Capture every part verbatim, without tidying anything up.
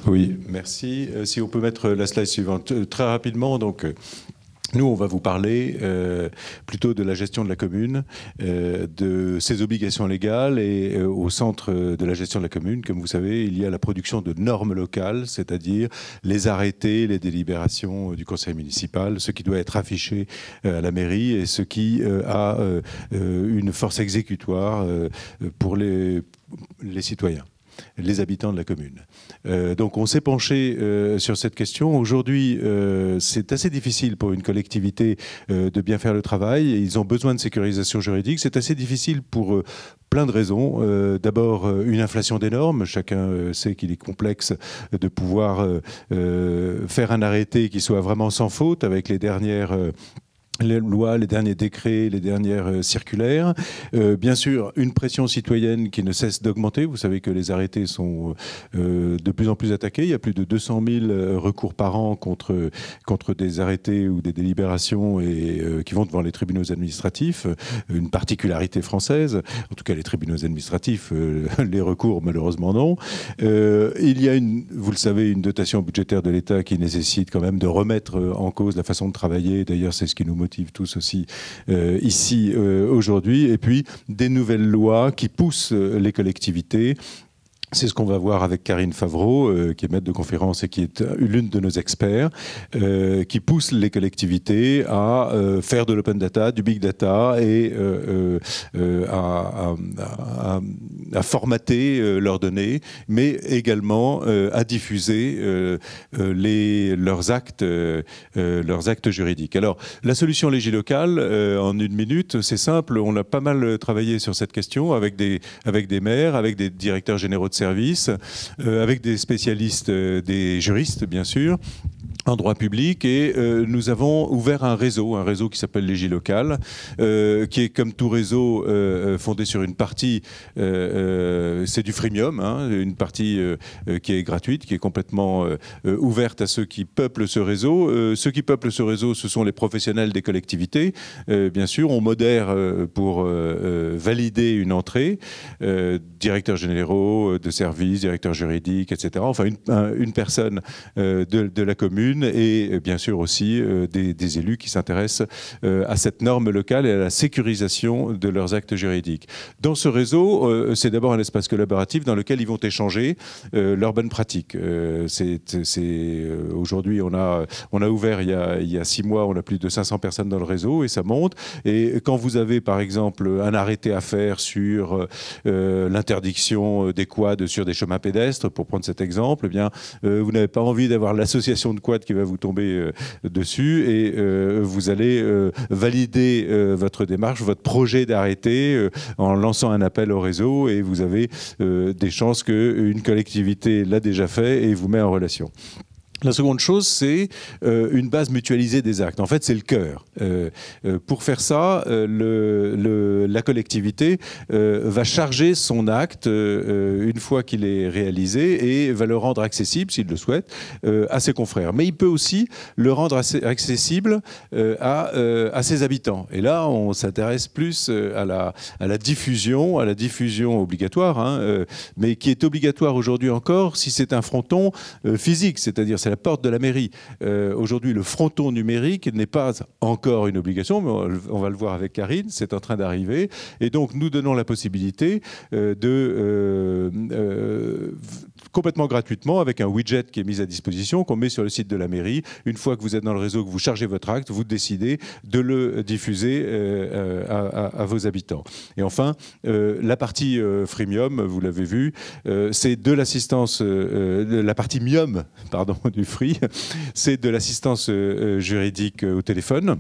Oui, merci. Euh, si on peut mettre la slide suivante. Euh, très rapidement, donc... Euh, Nous, on va vous parler euh, plutôt de la gestion de la commune, euh, de ses obligations légales et euh, au centre de la gestion de la commune, comme vous savez, il y a la production de normes locales, c'est-à-dire les arrêtés, les délibérations du conseil municipal, ce qui doit être affiché euh, à la mairie et ce qui euh, a euh, une force exécutoire euh, pour les, les citoyens, les habitants de la commune. Euh, donc on s'est penché euh, sur cette question. Aujourd'hui, euh, c'est assez difficile pour une collectivité euh, de bien faire le travail. Ils ont besoin de sécurisation juridique. C'est assez difficile pour euh, plein de raisons. Euh, D'abord, euh, une inflation des normes. Chacun euh, sait qu'il est complexe de pouvoir euh, euh, faire un arrêté qui soit vraiment sans faute avec les dernières... Euh, les lois, les derniers décrets, les dernières euh, circulaires. Euh, bien sûr, une pression citoyenne qui ne cesse d'augmenter. Vous savez que les arrêtés sont euh, de plus en plus attaqués. Il y a plus de deux cent mille recours par an contre, contre des arrêtés ou des délibérations et, euh, qui vont devant les tribunaux administratifs. Une particularité française, en tout cas les tribunaux administratifs, euh, les recours malheureusement non. Euh, il y a, une, vous le savez, une dotation budgétaire de l'État qui nécessite quand même de remettre en cause la façon de travailler. D'ailleurs, c'est ce qui nous motive tous aussi euh, ici euh, aujourd'hui, et puis des nouvelles lois qui poussent euh, les collectivités. C'est ce qu'on va voir avec Karine Favreau, euh, qui est maître de conférence et qui est l'une de nos experts, euh, qui pousse les collectivités à euh, faire de l'open data, du big data et euh, euh, à, à, à, à formater euh, leurs données, mais également euh, à diffuser euh, les, leurs, actes, euh, leurs actes juridiques. Alors, la solution légilocale, euh, en une minute, c'est simple. On a pas mal travaillé sur cette question avec des, avec des maires, avec des directeurs généraux de services, euh, avec des spécialistes, euh, des juristes bien sûr, en droit public, et euh, nous avons ouvert un réseau, un réseau qui s'appelle Légilocal, euh, qui est comme tout réseau euh, fondé sur une partie, euh, euh, c'est du freemium, hein, une partie euh, qui est gratuite, qui est complètement euh, ouverte à ceux qui peuplent ce réseau. Euh, ceux qui peuplent ce réseau, ce sont les professionnels des collectivités. Euh, bien sûr, on modère euh, pour euh, valider une entrée, euh, directeurs généraux de services, directeurs juridiques, et cetera. Enfin, une, une personne euh, de, de la commune, et bien sûr aussi euh, des, des élus qui s'intéressent euh, à cette norme locale et à la sécurisation de leurs actes juridiques. Dans ce réseau, euh, c'est d'abord un espace collaboratif dans lequel ils vont échanger euh, leurs bonnes pratiques. Euh, c'est, c'est, euh, aujourd'hui, on a, on a ouvert il y a, il y a six mois, on a plus de cinq cents personnes dans le réseau et ça monte. Et quand vous avez par exemple un arrêté à faire sur euh, l'interdiction des quads sur des chemins pédestres, pour prendre cet exemple, eh bien, euh, vous n'avez pas envie d'avoir l'association de quads qui va vous tomber euh, dessus, et euh, vous allez euh, valider euh, votre démarche, votre projet d'arrêté euh, en lançant un appel au réseau, et vous avez euh, des chances qu'une collectivité l'a déjà fait et vous met en relation. La seconde chose, c'est euh, une base mutualisée des actes. En fait, c'est le cœur. Euh, euh, pour faire ça, euh, le, le, la collectivité euh, va charger son acte euh, une fois qu'il est réalisé et va le rendre accessible, s'il le souhaite, euh, à ses confrères. Mais il peut aussi le rendre assez accessible euh, à, euh, à ses habitants. Et là, on s'intéresse plus à la, à la diffusion, à la diffusion obligatoire, hein, euh, mais qui est obligatoire aujourd'hui encore si c'est un fronton euh, physique, c'est-à-dire c'est la porte de la mairie. Euh, aujourd'hui, le fronton numérique n'est pas encore une obligation, mais on va le voir avec Karine, c'est en train d'arriver. Et donc, nous donnons la possibilité euh, de, euh, euh, complètement gratuitement, avec un widget qui est mis à disposition, qu'on met sur le site de la mairie. Une fois que vous êtes dans le réseau, que vous chargez votre acte, vous décidez de le diffuser euh, à, à, à vos habitants. Et enfin, euh, la partie euh, freemium, vous l'avez vu, euh, c'est de l'assistance, euh, de la partie mium, pardon, du free, c'est de l'assistance euh, juridique euh, au téléphone,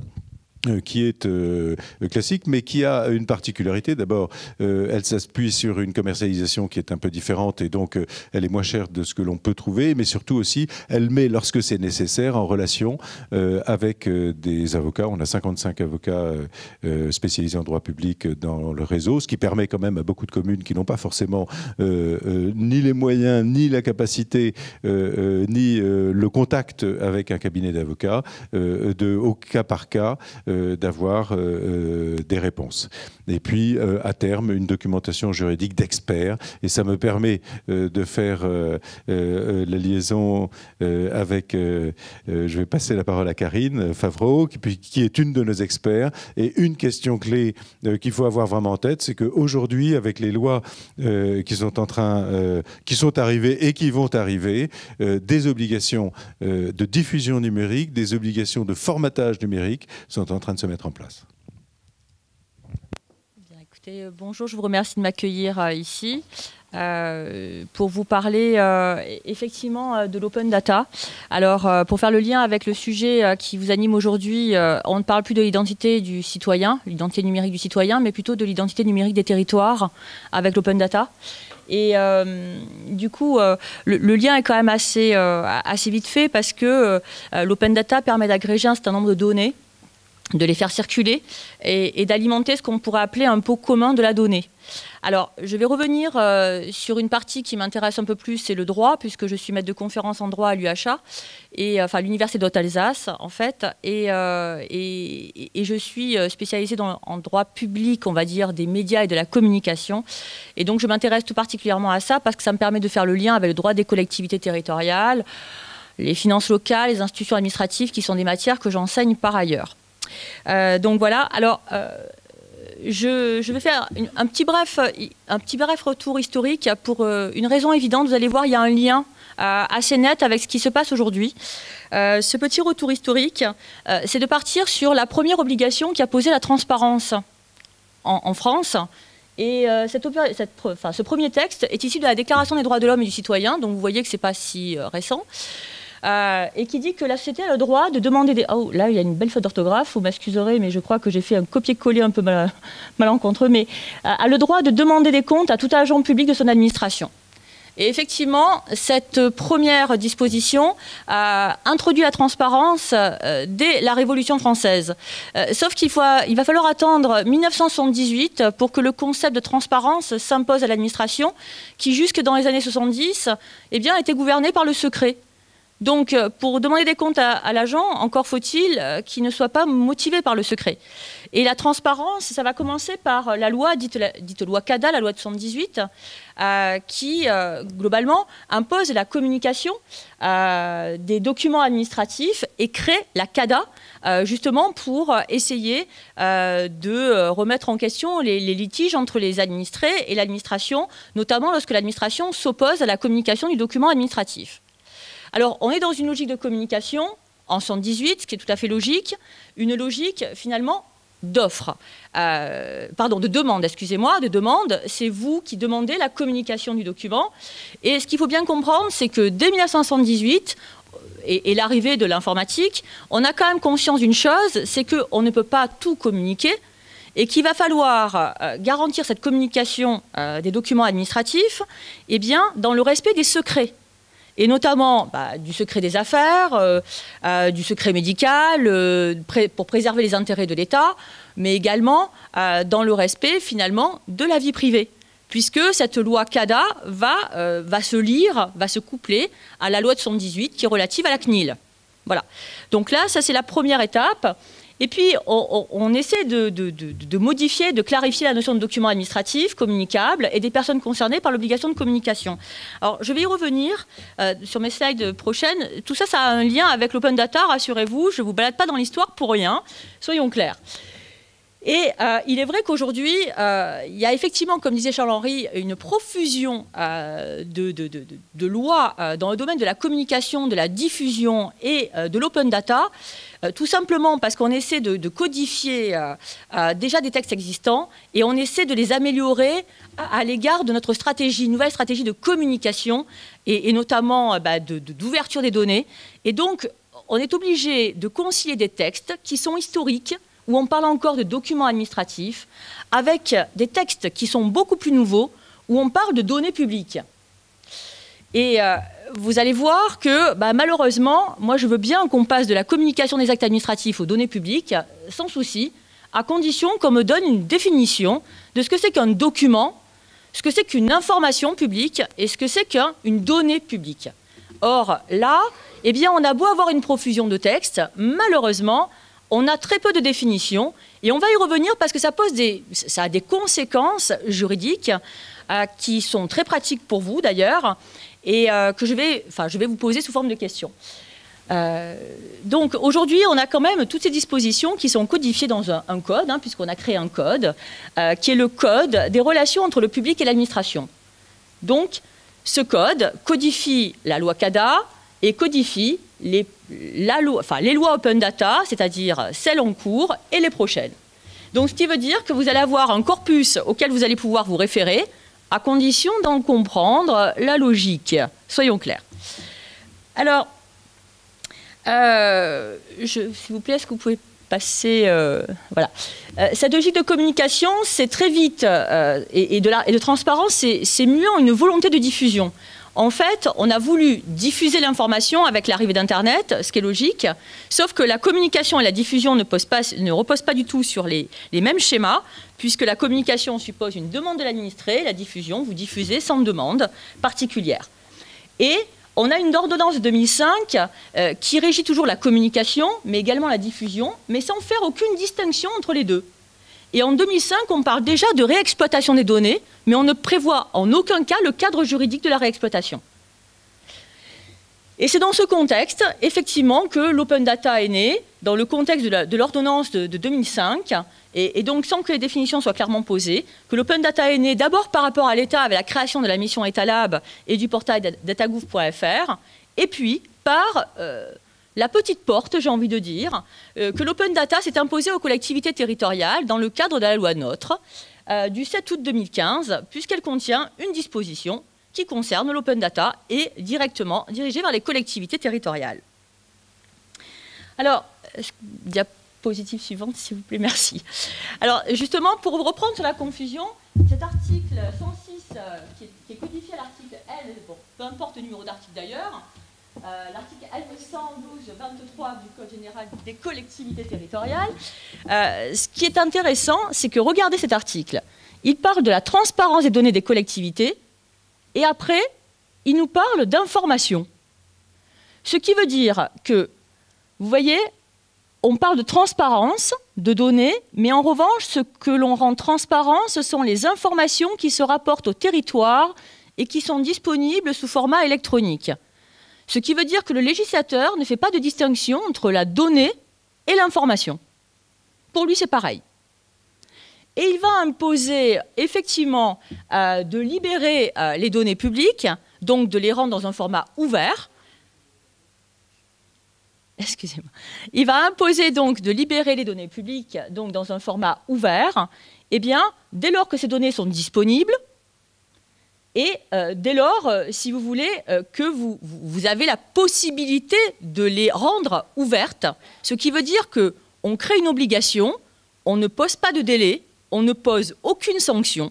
qui est euh, classique, mais qui a une particularité. D'abord, euh, elle s'appuie sur une commercialisation qui est un peu différente, et donc euh, elle est moins chère de ce que l'on peut trouver, mais surtout aussi, elle met, lorsque c'est nécessaire, en relation euh, avec euh, des avocats. On a cinquante-cinq avocats euh, spécialisés en droit public dans le réseau, ce qui permet quand même à beaucoup de communes qui n'ont pas forcément euh, euh, ni les moyens, ni la capacité, euh, euh, ni euh, le contact avec un cabinet d'avocats, euh, de, au cas par cas, euh, euh, d'avoir euh, des réponses. Et puis, euh, à terme, une documentation juridique d'experts. Et ça me permet euh, de faire euh, euh, la liaison euh, avec, euh, euh, je vais passer la parole à Karine Favreau, qui, qui est une de nos experts. Et une question clé euh, qu'il faut avoir vraiment en tête, c'est qu'aujourd'hui, avec les lois euh, qui sont en train, euh, qui sont arrivées et qui vont arriver, euh, des obligations euh, de diffusion numérique, des obligations de formatage numérique sont en train de se mettre en place. Bien, écoutez, euh, bonjour, je vous remercie de m'accueillir euh, ici. Euh, pour vous parler euh, effectivement euh, de l'open data. Alors, euh, pour faire le lien avec le sujet euh, qui vous anime aujourd'hui, euh, on ne parle plus de l'identité du citoyen, l'identité numérique du citoyen, mais plutôt de l'identité numérique des territoires avec l'open data. Et euh, du coup, euh, le, le lien est quand même assez, euh, assez vite fait parce que euh, l'open data permet d'agréger un certain nombre de données, de les faire circuler et, et d'alimenter ce qu'on pourrait appeler un pot commun de la donnée. Alors, je vais revenir euh, sur une partie qui m'intéresse un peu plus, c'est le droit, puisque je suis maître de conférence en droit à l'U H A, et, enfin, à l'Université d'Haute-Alsace, en fait, et, euh, et, et je suis spécialisée dans, en droit public, on va dire, des médias et de la communication. Et donc, je m'intéresse tout particulièrement à ça, parce que ça me permet de faire le lien avec le droit des collectivités territoriales, les finances locales, les institutions administratives, qui sont des matières que j'enseigne par ailleurs. Euh, donc voilà, alors euh, je, je vais faire une, un, petit bref, un petit bref retour historique pour euh, une raison évidente. Vous allez voir, il y a un lien euh, assez net avec ce qui se passe aujourd'hui. Euh, ce petit retour historique, euh, c'est de partir sur la première obligation qui a posé la transparence en, en France. Et euh, cette, cette, enfin, ce premier texte est issu de la Déclaration des droits de l'homme et du citoyen, donc vous voyez que ce n'est pas si euh, récent. Euh, et qui dit que la société a le droit de demander des... Oh, là, il y a une belle faute d'orthographe, vous m'excuserez, mais je crois que j'ai fait un copier-coller un peu mal, malencontreux, mais euh, a le droit de demander des comptes à tout agent public de son administration. Et effectivement, cette première disposition a introduit la transparence euh, dès la Révolution française. Euh, sauf qu'il faut, il va falloir attendre mille neuf cent soixante-dix-huit pour que le concept de transparence s'impose à l'administration, qui jusque dans les années soixante-dix, eh bien, était gouvernée par le secret. Donc, pour demander des comptes à, à l'agent, encore faut-il qu'il ne soit pas motivé par le secret. Et la transparence, ça va commencer par la loi, dite, la, dite loi CADA, la loi de soixante-dix-huit, euh, qui, euh, globalement, impose la communication euh, des documents administratifs et crée la CADA, euh, justement pour essayer euh, de remettre en question les, les litiges entre les administrés et l'administration, notamment lorsque l'administration s'oppose à la communication du document administratif. Alors, on est dans une logique de communication, en soixante-dix-huit, ce qui est tout à fait logique, une logique, finalement, d'offre. Euh, pardon, de demande, excusez-moi, de demande, c'est vous qui demandez la communication du document. Et ce qu'il faut bien comprendre, c'est que dès mille neuf cent soixante-dix-huit, et, et l'arrivée de l'informatique, on a quand même conscience d'une chose, c'est qu'on ne peut pas tout communiquer, et qu'il va falloir euh, garantir cette communication euh, des documents administratifs, eh bien, dans le respect des secrets. Et notamment bah, du secret des affaires, euh, euh, du secret médical, euh, pré pour préserver les intérêts de l'État, mais également euh, dans le respect, finalement, de la vie privée. Puisque cette loi CADA va, euh, va se lire, va se coupler à la loi de soixante-dix-huit qui est relative à la C N I L. Voilà. Donc là, ça c'est la première étape. Et puis, on, on, on essaie de, de, de, de modifier, de clarifier la notion de document administratif, communicable, et des personnes concernées par l'obligation de communication. Alors, je vais y revenir euh, sur mes slides prochaines. Tout ça, ça a un lien avec l'open data, rassurez-vous. Je ne vous balade pas dans l'histoire pour rien. Soyons clairs. Et euh, il est vrai qu'aujourd'hui, euh, il y a effectivement, comme disait Charles-Henri, une profusion euh, de, de, de, de lois euh, dans le domaine de la communication, de la diffusion et euh, de l'open data, euh, tout simplement parce qu'on essaie de, de codifier euh, euh, déjà des textes existants et on essaie de les améliorer à, à l'égard de notre stratégie, nouvelle stratégie de communication et, et notamment euh, bah, de, de, d'ouverture des données. Et donc, on est obligé de concilier des textes qui sont historiques, où on parle encore de documents administratifs, avec des textes qui sont beaucoup plus nouveaux, où on parle de données publiques. Et euh, vous allez voir que, bah, malheureusement, moi je veux bien qu'on passe de la communication des actes administratifs aux données publiques, sans souci, à condition qu'on me donne une définition de ce que c'est qu'un document, ce que c'est qu'une information publique et ce que c'est qu'une donnée publique. Or, là, eh bien, on a beau avoir une profusion de textes, malheureusement, on a très peu de définitions, et on va y revenir parce que ça, pose des, ça a des conséquences juridiques euh, qui sont très pratiques pour vous d'ailleurs, et euh, que je vais, enfin, je vais vous poser sous forme de questions. Euh, donc aujourd'hui, on a quand même toutes ces dispositions qui sont codifiées dans un, un code, hein, puisqu'on a créé un code, euh, qui est le code des relations entre le public et l'administration. Donc, ce code codifie la loi CADA et codifie les, la loi, enfin, les lois Open Data, c'est-à-dire celles en cours et les prochaines. Donc, ce qui veut dire que vous allez avoir un corpus auquel vous allez pouvoir vous référer, à condition d'en comprendre la logique. Soyons clairs. Alors, euh, s'il vous plaît, est-ce que vous pouvez passer... Euh, voilà. Euh, cette logique de communication, c'est très vite, euh, et, et, de la, et de transparence, c'est mué en une volonté de diffusion. En fait, on a voulu diffuser l'information avec l'arrivée d'Internet, ce qui est logique, sauf que la communication et la diffusion ne, posent pas, ne reposent pas du tout sur les, les mêmes schémas, puisque la communication suppose une demande de l'administré, la diffusion, vous diffusez sans demande particulière. Et on a une ordonnance de deux mille cinq euh, qui régit toujours la communication, mais également la diffusion, mais sans faire aucune distinction entre les deux. Et en deux mille cinq, on parle déjà de réexploitation des données, mais on ne prévoit en aucun cas le cadre juridique de la réexploitation. Et c'est dans ce contexte, effectivement, que l'open data est né, dans le contexte de l'ordonnance de, de deux mille cinq, et, et donc sans que les définitions soient clairement posées, que l'open data est né d'abord par rapport à l'État avec la création de la mission EthaLab et du portail datagouv point F R, et puis par... Euh, la petite porte, j'ai envie de dire, euh, que l'open data s'est imposé aux collectivités territoriales dans le cadre de la loi NOTRe euh, du sept août deux mille quinze, puisqu'elle contient une disposition qui concerne l'open data et directement dirigée vers les collectivités territoriales. Alors, diapositive suivante, s'il vous plaît, merci. Alors, justement, pour reprendre sur la confusion, cet article cent six, euh, qui, est, qui est codifié à l'article L, bon, peu importe le numéro d'article d'ailleurs, Euh, l'article L cent douze vingt-trois du Code général des collectivités territoriales. Euh, ce qui est intéressant, c'est que regardez cet article. Il parle de la transparence des données des collectivités et après, il nous parle d'information. Ce qui veut dire que, vous voyez, on parle de transparence de données, mais en revanche, ce que l'on rend transparent, ce sont les informations qui se rapportent au territoire et qui sont disponibles sous format électronique. Ce qui veut dire que le législateur ne fait pas de distinction entre la donnée et l'information. Pour lui, c'est pareil. Et il va imposer effectivement euh, de libérer euh, les données publiques, donc de les rendre dans un format ouvert. Excusez-moi. Il va imposer donc de libérer les données publiques, donc dans un format ouvert, eh bien, dès lors que ces données sont disponibles, et euh, dès lors, euh, si vous voulez, euh, que vous, vous avez la possibilité de les rendre ouvertes, ce qui veut dire qu'on crée une obligation, on ne pose pas de délai, on ne pose aucune sanction.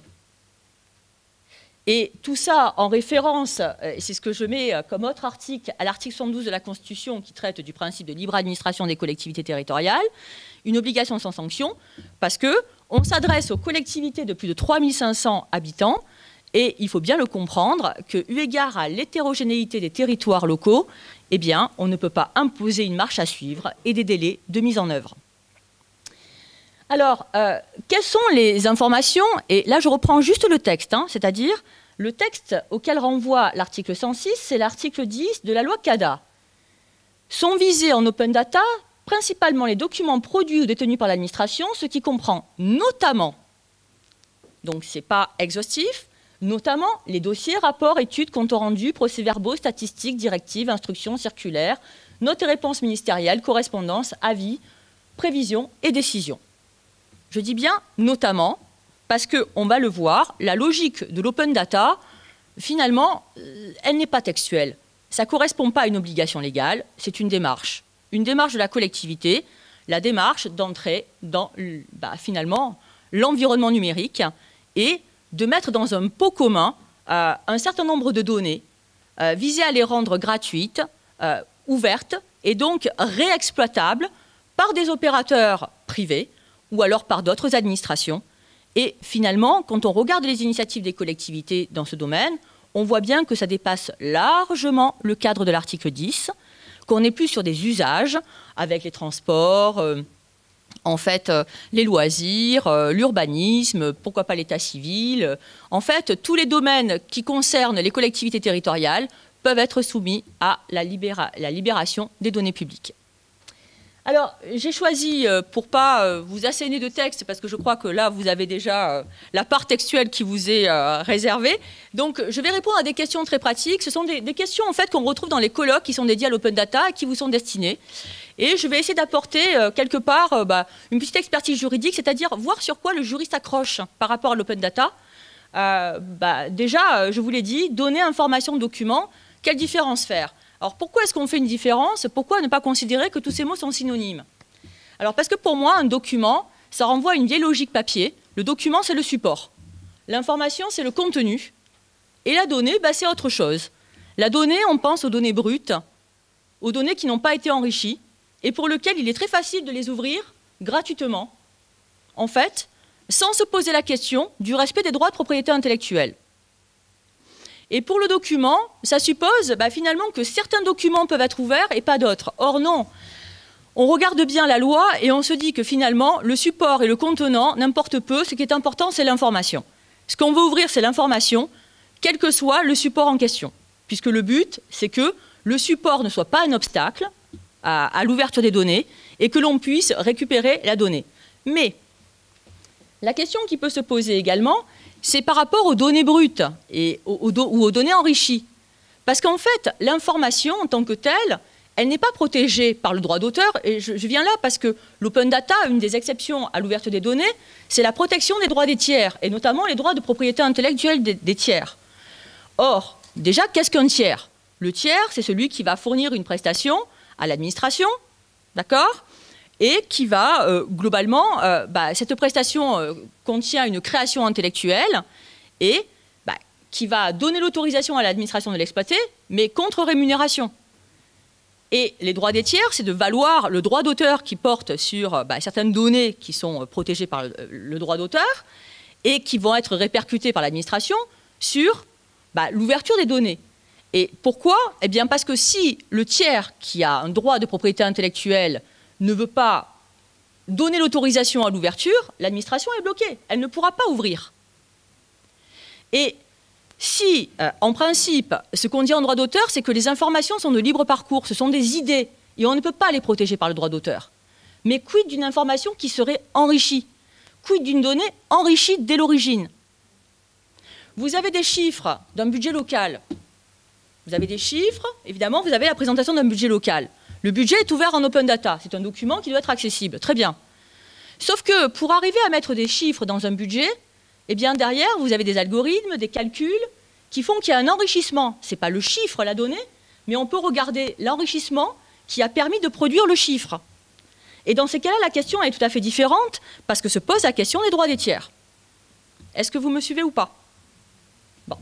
Et tout ça en référence, euh, c'est ce que je mets euh, comme autre article, à l'article soixante-douze de la Constitution qui traite du principe de libre administration des collectivités territoriales, une obligation sans sanction, parce qu'on s'adresse aux collectivités de plus de trois mille cinq cents habitants. Et il faut bien le comprendre que, eu égard à l'hétérogénéité des territoires locaux, eh bien, on ne peut pas imposer une marche à suivre et des délais de mise en œuvre. Alors, euh, quelles sont les informations? Et là, je reprends juste le texte, hein, c'est-à-dire le texte auquel renvoie l'article cent six, c'est l'article dix de la loi CADA. Sont visés en open data principalement les documents produits ou détenus par l'administration, ce qui comprend notamment, donc ce n'est pas exhaustif, notamment les dossiers, rapports, études, comptes rendus, procès-verbaux, statistiques, directives, instructions, circulaires, notes et réponses ministérielles, correspondances, avis, prévisions et décisions. Je dis bien notamment parce qu'on va le voir, la logique de l'open data, finalement, elle n'est pas textuelle. Ça ne correspond pas à une obligation légale, c'est une démarche. Une démarche de la collectivité, la démarche d'entrer dans, bah, finalement, l'environnement numérique et de mettre dans un pot commun euh, un certain nombre de données, euh, visées à les rendre gratuites, euh, ouvertes et donc réexploitables par des opérateurs privés ou alors par d'autres administrations. Et finalement, quand on regarde les initiatives des collectivités dans ce domaine, on voit bien que ça dépasse largement le cadre de l'article dix, qu'on n'est plus sur des usages avec les transports, euh, en fait, euh, les loisirs, euh, l'urbanisme, pourquoi pas l'état civil. Euh, en fait, tous les domaines qui concernent les collectivités territoriales peuvent être soumis à la, libéra la libération des données publiques. Alors, j'ai choisi, euh, pour ne pas euh, vous asséner de texte, parce que je crois que là, vous avez déjà euh, la part textuelle qui vous est euh, réservée. Donc, je vais répondre à des questions très pratiques. Ce sont des, des questions, en fait, qu'on retrouve dans les colloques qui sont dédiés à l'open data et qui vous sont destinés. Et je vais essayer d'apporter, euh, quelque part, euh, bah, une petite expertise juridique, c'est-à-dire voir sur quoi le juriste accroche par rapport à l'open data. Euh, bah, déjà, je vous l'ai dit, données, informations, documents, quelle différence faire ? Alors pourquoi est-ce qu'on fait une différence? Pourquoi ne pas considérer que tous ces mots sont synonymes? Alors parce que pour moi, un document, ça renvoie à une vieille logique papier. Le document, c'est le support. L'information, c'est le contenu. Et la donnée, bah, c'est autre chose. La donnée, on pense aux données brutes, aux données qui n'ont pas été enrichies, et pour lesquelles il est très facile de les ouvrir gratuitement, en fait, sans se poser la question du respect des droits de propriété intellectuelle. Et pour le document, ça suppose bah, finalement que certains documents peuvent être ouverts et pas d'autres. Or non, on regarde bien la loi et on se dit que finalement, le support et le contenant n'importe peu. Ce qui est important, c'est l'information. Ce qu'on veut ouvrir, c'est l'information, quel que soit le support en question. Puisque le but, c'est que le support ne soit pas un obstacle à, à l'ouverture des données et que l'on puisse récupérer la donnée. Mais la question qui peut se poser également, c'est par rapport aux données brutes et aux, aux, ou aux données enrichies. Parce qu'en fait, l'information en tant que telle, elle n'est pas protégée par le droit d'auteur. Et je, je viens là parce que l'open data, une des exceptions à l'ouverture des données, c'est la protection des droits des tiers, et notamment les droits de propriété intellectuelle des, des tiers. Or, déjà, qu'est-ce qu'un tiers? Le tiers, c'est celui qui va fournir une prestation à l'administration, d'accord ? Et qui va, euh, globalement, euh, bah, cette prestation euh, contient une création intellectuelle et bah, qui va donner l'autorisation à l'administration de l'exploiter, mais contre rémunération. Et les droits des tiers, c'est de valoir le droit d'auteur qui porte sur bah, certaines données qui sont protégées par le, le droit d'auteur et qui vont être répercutées par l'administration sur bah, l'ouverture des données. Et pourquoi? Eh bien parce que si le tiers qui a un droit de propriété intellectuelle ne veut pas donner l'autorisation à l'ouverture, l'administration est bloquée. Elle ne pourra pas ouvrir. Et si, euh, en principe, ce qu'on dit en droit d'auteur, c'est que les informations sont de libre parcours, ce sont des idées, et on ne peut pas les protéger par le droit d'auteur. Mais quid d'une information qui serait enrichie? Quid d'une donnée enrichie dès l'origine? Vous avez des chiffres d'un budget local. Vous avez des chiffres, évidemment, vous avez la présentation d'un budget local. Le budget est ouvert en open data, c'est un document qui doit être accessible, très bien. Sauf que pour arriver à mettre des chiffres dans un budget, eh bien derrière, vous avez des algorithmes, des calculs qui font qu'il y a un enrichissement. Ce n'est pas le chiffre, la donnée, mais on peut regarder l'enrichissement qui a permis de produire le chiffre. Et dans ces cas-là, la question est tout à fait différente parce que se pose la question des droits des tiers. Est-ce que vous me suivez ou pas? Bon.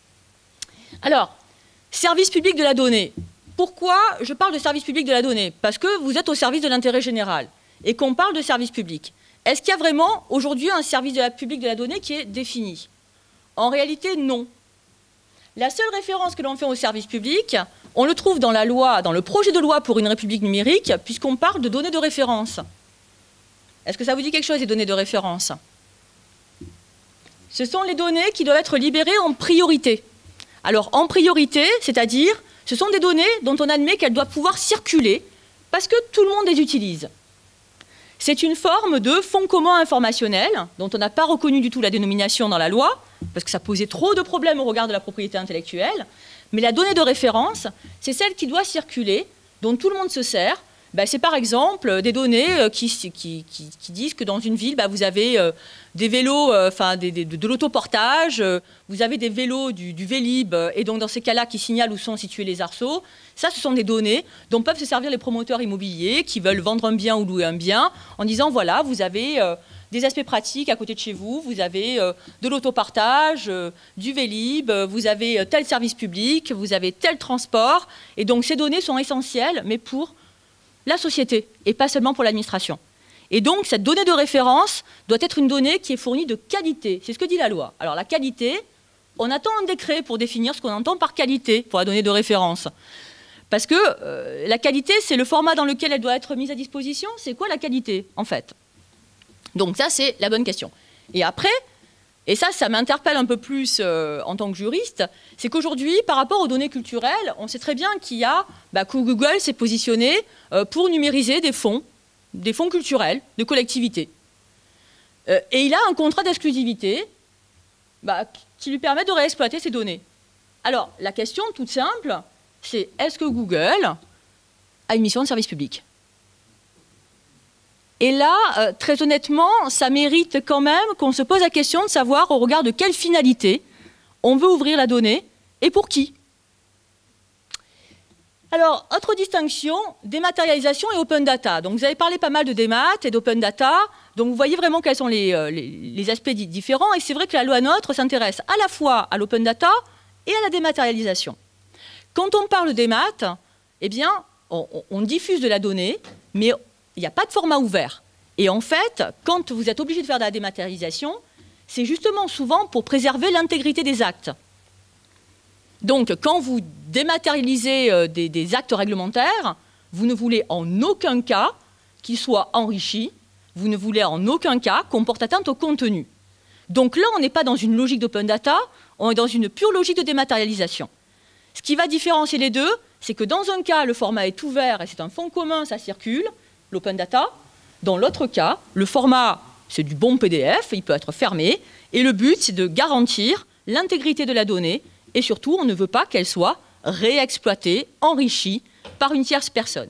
Alors, service public de la donnée. Pourquoi je parle de service public de la donnée? Parce que vous êtes au service de l'intérêt général et qu'on parle de service public. Est-ce qu'il y a vraiment aujourd'hui un service de la public de la donnée qui est défini? En réalité, non. La seule référence que l'on fait au service public, on le trouve dans la loi, dans le projet de loi pour une république numérique, puisqu'on parle de données de référence. Est-ce que ça vous dit quelque chose, les données de référence? Ce sont les données qui doivent être libérées en priorité. Alors, en priorité, c'est-à-dire, ce sont des données dont on admet qu'elles doivent pouvoir circuler parce que tout le monde les utilise. C'est une forme de fonds commun informationnel dont on n'a pas reconnu du tout la dénomination dans la loi parce que ça posait trop de problèmes au regard de la propriété intellectuelle. Mais la donnée de référence, c'est celle qui doit circuler, dont tout le monde se sert. Ben, c'est par exemple des données qui, qui, qui, qui disent que dans une ville, ben, vous avez euh, des vélos, euh, enfin des, des, de, de l'autoportage, euh, vous avez des vélos du, du Vélib, et donc dans ces cas-là qui signalent où sont situés les arceaux. Ça, ce sont des données dont peuvent se servir les promoteurs immobiliers qui veulent vendre un bien ou louer un bien en disant, voilà, vous avez euh, des aspects pratiques à côté de chez vous, vous avez euh, de l'autopartage, euh, du Vélib, euh, vous avez euh, tel service public, vous avez tel transport, et donc ces données sont essentielles, mais pour la société et pas seulement pour l'administration. Et donc, cette donnée de référence doit être une donnée qui est fournie de qualité. C'est ce que dit la loi. Alors, la qualité, on attend un décret pour définir ce qu'on entend par qualité pour la donnée de référence. Parce que euh, la qualité, c'est le format dans lequel elle doit être mise à disposition. C'est quoi la qualité, en fait? Donc ça, c'est la bonne question. Et après, et ça, ça m'interpelle un peu plus euh, en tant que juriste, c'est qu'aujourd'hui, par rapport aux données culturelles, on sait très bien qu'il y a, bah, que Google s'est positionné euh, pour numériser des fonds, des fonds culturels de collectivités. Euh, et il a un contrat d'exclusivité bah, qui lui permet de réexploiter ces données. Alors, la question toute simple, c'est est-ce que Google a une mission de service public ? Et là, euh, très honnêtement, ça mérite quand même qu'on se pose la question de savoir au regard de quelle finalité on veut ouvrir la donnée et pour qui. Alors, autre distinction, dématérialisation et open data. Donc, vous avez parlé pas mal de démat et d'open data. Donc, vous voyez vraiment quels sont les, euh, les, les aspects différents. Et c'est vrai que la loi NOTRe s'intéresse à la fois à l'open data et à la dématérialisation. Quand on parle de démat, eh bien, on, on diffuse de la donnée, mais il n'y a pas de format ouvert. Et en fait, quand vous êtes obligé de faire de la dématérialisation, c'est justement souvent pour préserver l'intégrité des actes. Donc, quand vous dématérialisez euh, des, des actes réglementaires, vous ne voulez en aucun cas qu'ils soient enrichis, vous ne voulez en aucun cas qu'on porte atteinte au contenu. Donc là, on n'est pas dans une logique d'open data, on est dans une pure logique de dématérialisation. Ce qui va différencier les deux, c'est que dans un cas, le format est ouvert et c'est un fonds commun, ça circule, l'open data. Dans l'autre cas, le format, c'est du bon P D F, il peut être fermé, et le but, c'est de garantir l'intégrité de la donnée, et surtout, on ne veut pas qu'elle soit réexploitée, enrichie par une tierce personne.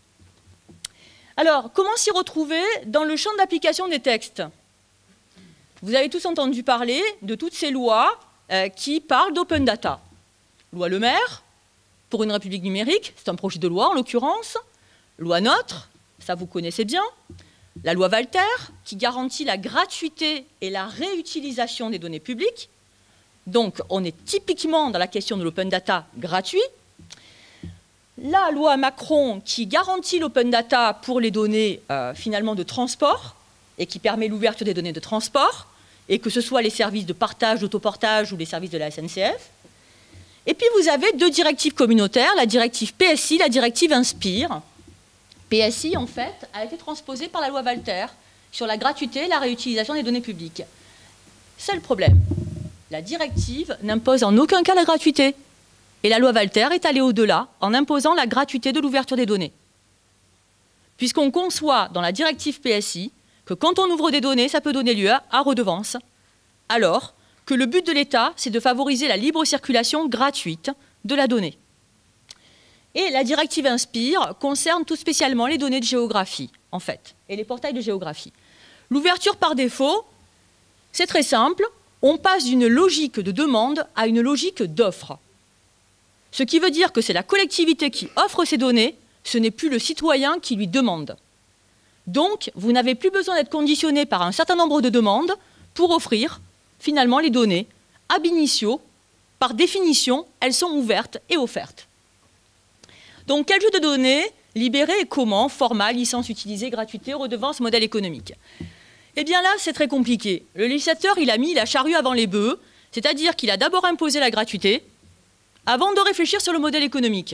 Alors, comment s'y retrouver dans le champ d'application des textes? Vous avez tous entendu parler de toutes ces lois euh, qui parlent d'open data. Loi Le Maire, pour une République numérique, c'est un projet de loi en l'occurrence. Loi NOTRe, ça vous connaissez bien. La loi Walter, qui garantit la gratuité et la réutilisation des données publiques. Donc, on est typiquement dans la question de l'open data gratuit. La loi Macron, qui garantit l'open data pour les données euh, finalement de transport et qui permet l'ouverture des données de transport, et que ce soit les services de partage, d'autoportage ou les services de la S N C F. Et puis, vous avez deux directives communautaires, la directive P S I, la directive Inspire. P S I, en fait, a été transposée par la loi Walter sur la gratuité et la réutilisation des données publiques. Seul problème, la directive n'impose en aucun cas la gratuité. Et la loi Walter est allée au-delà en imposant la gratuité de l'ouverture des données. Puisqu'on conçoit dans la directive P S I que quand on ouvre des données, ça peut donner lieu à redevance, alors que le but de l'État, c'est de favoriser la libre circulation gratuite de la donnée. Et la directive Inspire concerne tout spécialement les données de géographie, en fait, et les portails de géographie. L'ouverture par défaut, c'est très simple, on passe d'une logique de demande à une logique d'offre. Ce qui veut dire que c'est la collectivité qui offre ces données, ce n'est plus le citoyen qui lui demande. Donc, vous n'avez plus besoin d'être conditionné par un certain nombre de demandes pour offrir, finalement, les données. Ab initio, par définition, elles sont ouvertes et offertes. Donc, quel jeu de données libérer et comment? Format, licence utilisée, gratuité, redevance, modèle économique. Eh bien là, c'est très compliqué. Le législateur, il a mis la charrue avant les bœufs, c'est-à-dire qu'il a d'abord imposé la gratuité, avant de réfléchir sur le modèle économique.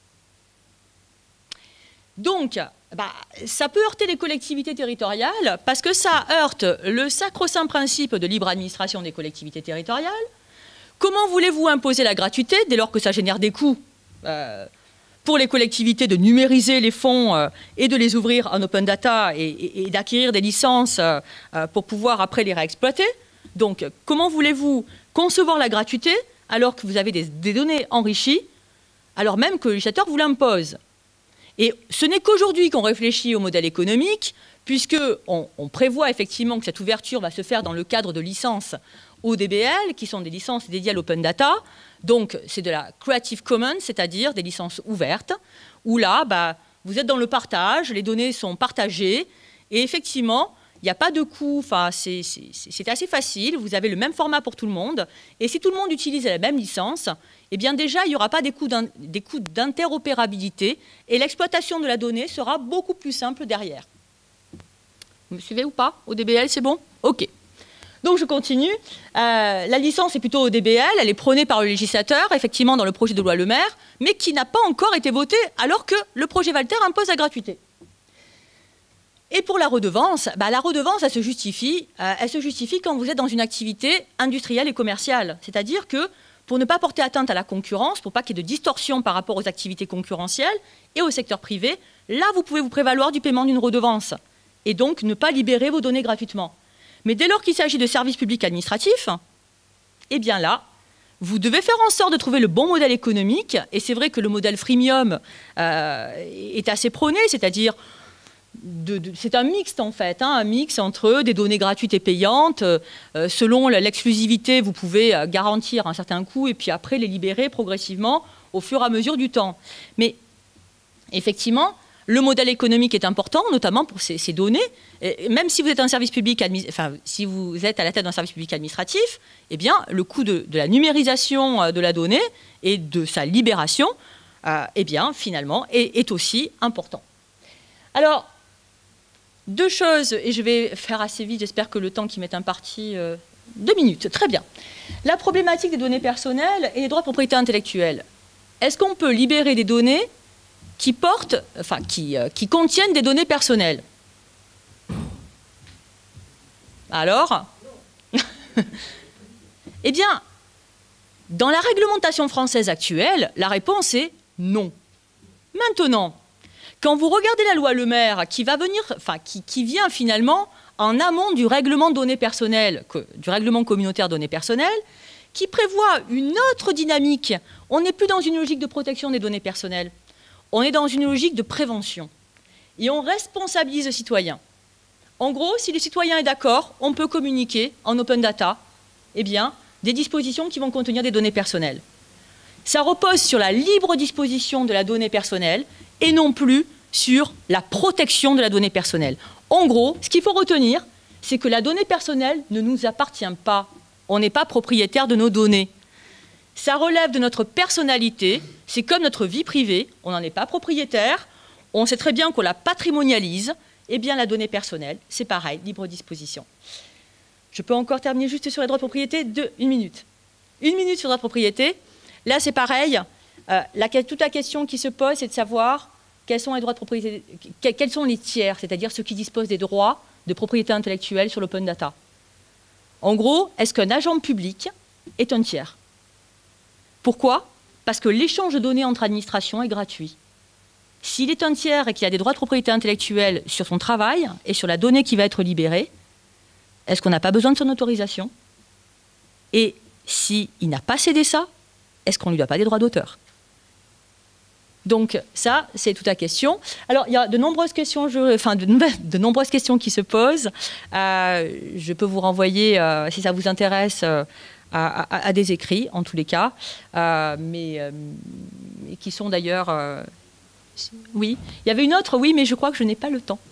Donc, bah, ça peut heurter les collectivités territoriales, parce que ça heurte le sacro-saint principe de libre administration des collectivités territoriales. Comment voulez-vous imposer la gratuité, dès lors que ça génère des coûts euh, pour les collectivités de numériser les fonds euh, et de les ouvrir en open data et, et, et d'acquérir des licences euh, pour pouvoir après les réexploiter? Donc, comment voulez-vous concevoir la gratuité alors que vous avez des, des données enrichies, alors même que le législateur vous l'impose? Et ce n'est qu'aujourd'hui qu'on réfléchit au modèle économique, puisqu'on on prévoit effectivement que cette ouverture va se faire dans le cadre de licences O D B L, qui sont des licences dédiées à l'open data. Donc, c'est de la Creative Commons, c'est-à-dire des licences ouvertes, où là, bah, vous êtes dans le partage, les données sont partagées, et effectivement, il n'y a pas de coût, c'est assez facile, vous avez le même format pour tout le monde, et si tout le monde utilise la même licence, eh bien déjà, il n'y aura pas des coûts d'interopérabilité, et l'exploitation de la donnée sera beaucoup plus simple derrière. Vous me suivez ou pas? O D B L, c'est bon? OK. Donc je continue. Euh, la licence est plutôt O D B L, elle est prônée par le législateur, effectivement dans le projet de loi Le Maire, mais qui n'a pas encore été votée alors que le projet Walter impose la gratuité. Et pour la redevance, bah, la redevance, elle se justifie, euh, elle se justifie quand vous êtes dans une activité industrielle et commerciale. C'est-à-dire que pour ne pas porter atteinte à la concurrence, pour pas qu'il y ait de distorsion par rapport aux activités concurrentielles et au secteur privé, là, vous pouvez vous prévaloir du paiement d'une redevance et donc ne pas libérer vos données gratuitement. Mais dès lors qu'il s'agit de services publics administratifs, eh bien là, vous devez faire en sorte de trouver le bon modèle économique. Et c'est vrai que le modèle freemium euh, est assez prôné, c'est-à-dire c'est un mixte en fait, hein, un mix entre des données gratuites et payantes. Euh, selon l'exclusivité, vous pouvez garantir un certain coût et puis après les libérer progressivement au fur et à mesure du temps. Mais effectivement, le modèle économique est important, notamment pour ces, ces données. Et même si vous êtes un service public, enfin, si vous êtes à la tête d'un service public administratif, eh bien, le coût de, de la numérisation de la donnée et de sa libération, euh, eh bien, finalement, est, est aussi important. Alors, deux choses, et je vais faire assez vite, j'espère que le temps qui m'est imparti, euh, deux minutes, très bien. La problématique des données personnelles et les droits de propriété intellectuelle. Est-ce qu'on peut libérer des données qui portent, enfin, qui, euh, qui contiennent des données personnelles? Alors? Eh bien, dans la réglementation française actuelle, la réponse est non. Maintenant, quand vous regardez la loi Le Maire, qui va venir, enfin, qui, qui vient finalement en amont du règlement données personnelles, que, du règlement communautaire données personnelles, qui prévoit une autre dynamique. On n'est plus dans une logique de protection des données personnelles. On est dans une logique de prévention. Et on responsabilise le citoyen. En gros, si le citoyen est d'accord, on peut communiquer en open data, eh bien, des dispositions qui vont contenir des données personnelles. Ça repose sur la libre disposition de la donnée personnelle et non plus sur la protection de la donnée personnelle. En gros, ce qu'il faut retenir, c'est que la donnée personnelle ne nous appartient pas. On n'est pas propriétaire de nos données. Ça relève de notre personnalité, c'est comme notre vie privée, on n'en est pas propriétaire, on sait très bien qu'on la patrimonialise, et bien la donnée personnelle, c'est pareil, libre disposition. Je peux encore terminer juste sur les droits de propriété de une minute. Une minute sur les droits de propriété, là c'est pareil, euh, la, toute la question qui se pose, c'est de savoir quels sont les droits de propriété, quels sont les tiers, c'est-à-dire ceux qui disposent des droits de propriété intellectuelle sur l'open data. En gros, est-ce qu'un agent public est un tiers? Pourquoi? Parce que l'échange de données entre administrations est gratuit. S'il est un tiers et qu'il a des droits de propriété intellectuelle sur son travail et sur la donnée qui va être libérée, est-ce qu'on n'a pas besoin de son autorisation? Et s'il n'a pas cédé ça, est-ce qu'on ne lui doit pas des droits d'auteur? Donc ça, c'est toute la question. Alors, il y a de nombreuses questions, je, enfin, de, de nombreuses questions qui se posent. Euh, je peux vous renvoyer, euh, si ça vous intéresse, euh, À, à, à des écrits, en tous les cas, euh, mais euh, qui sont d'ailleurs... Euh, oui, il y avait une autre, oui, mais je crois que je n'ai pas le temps.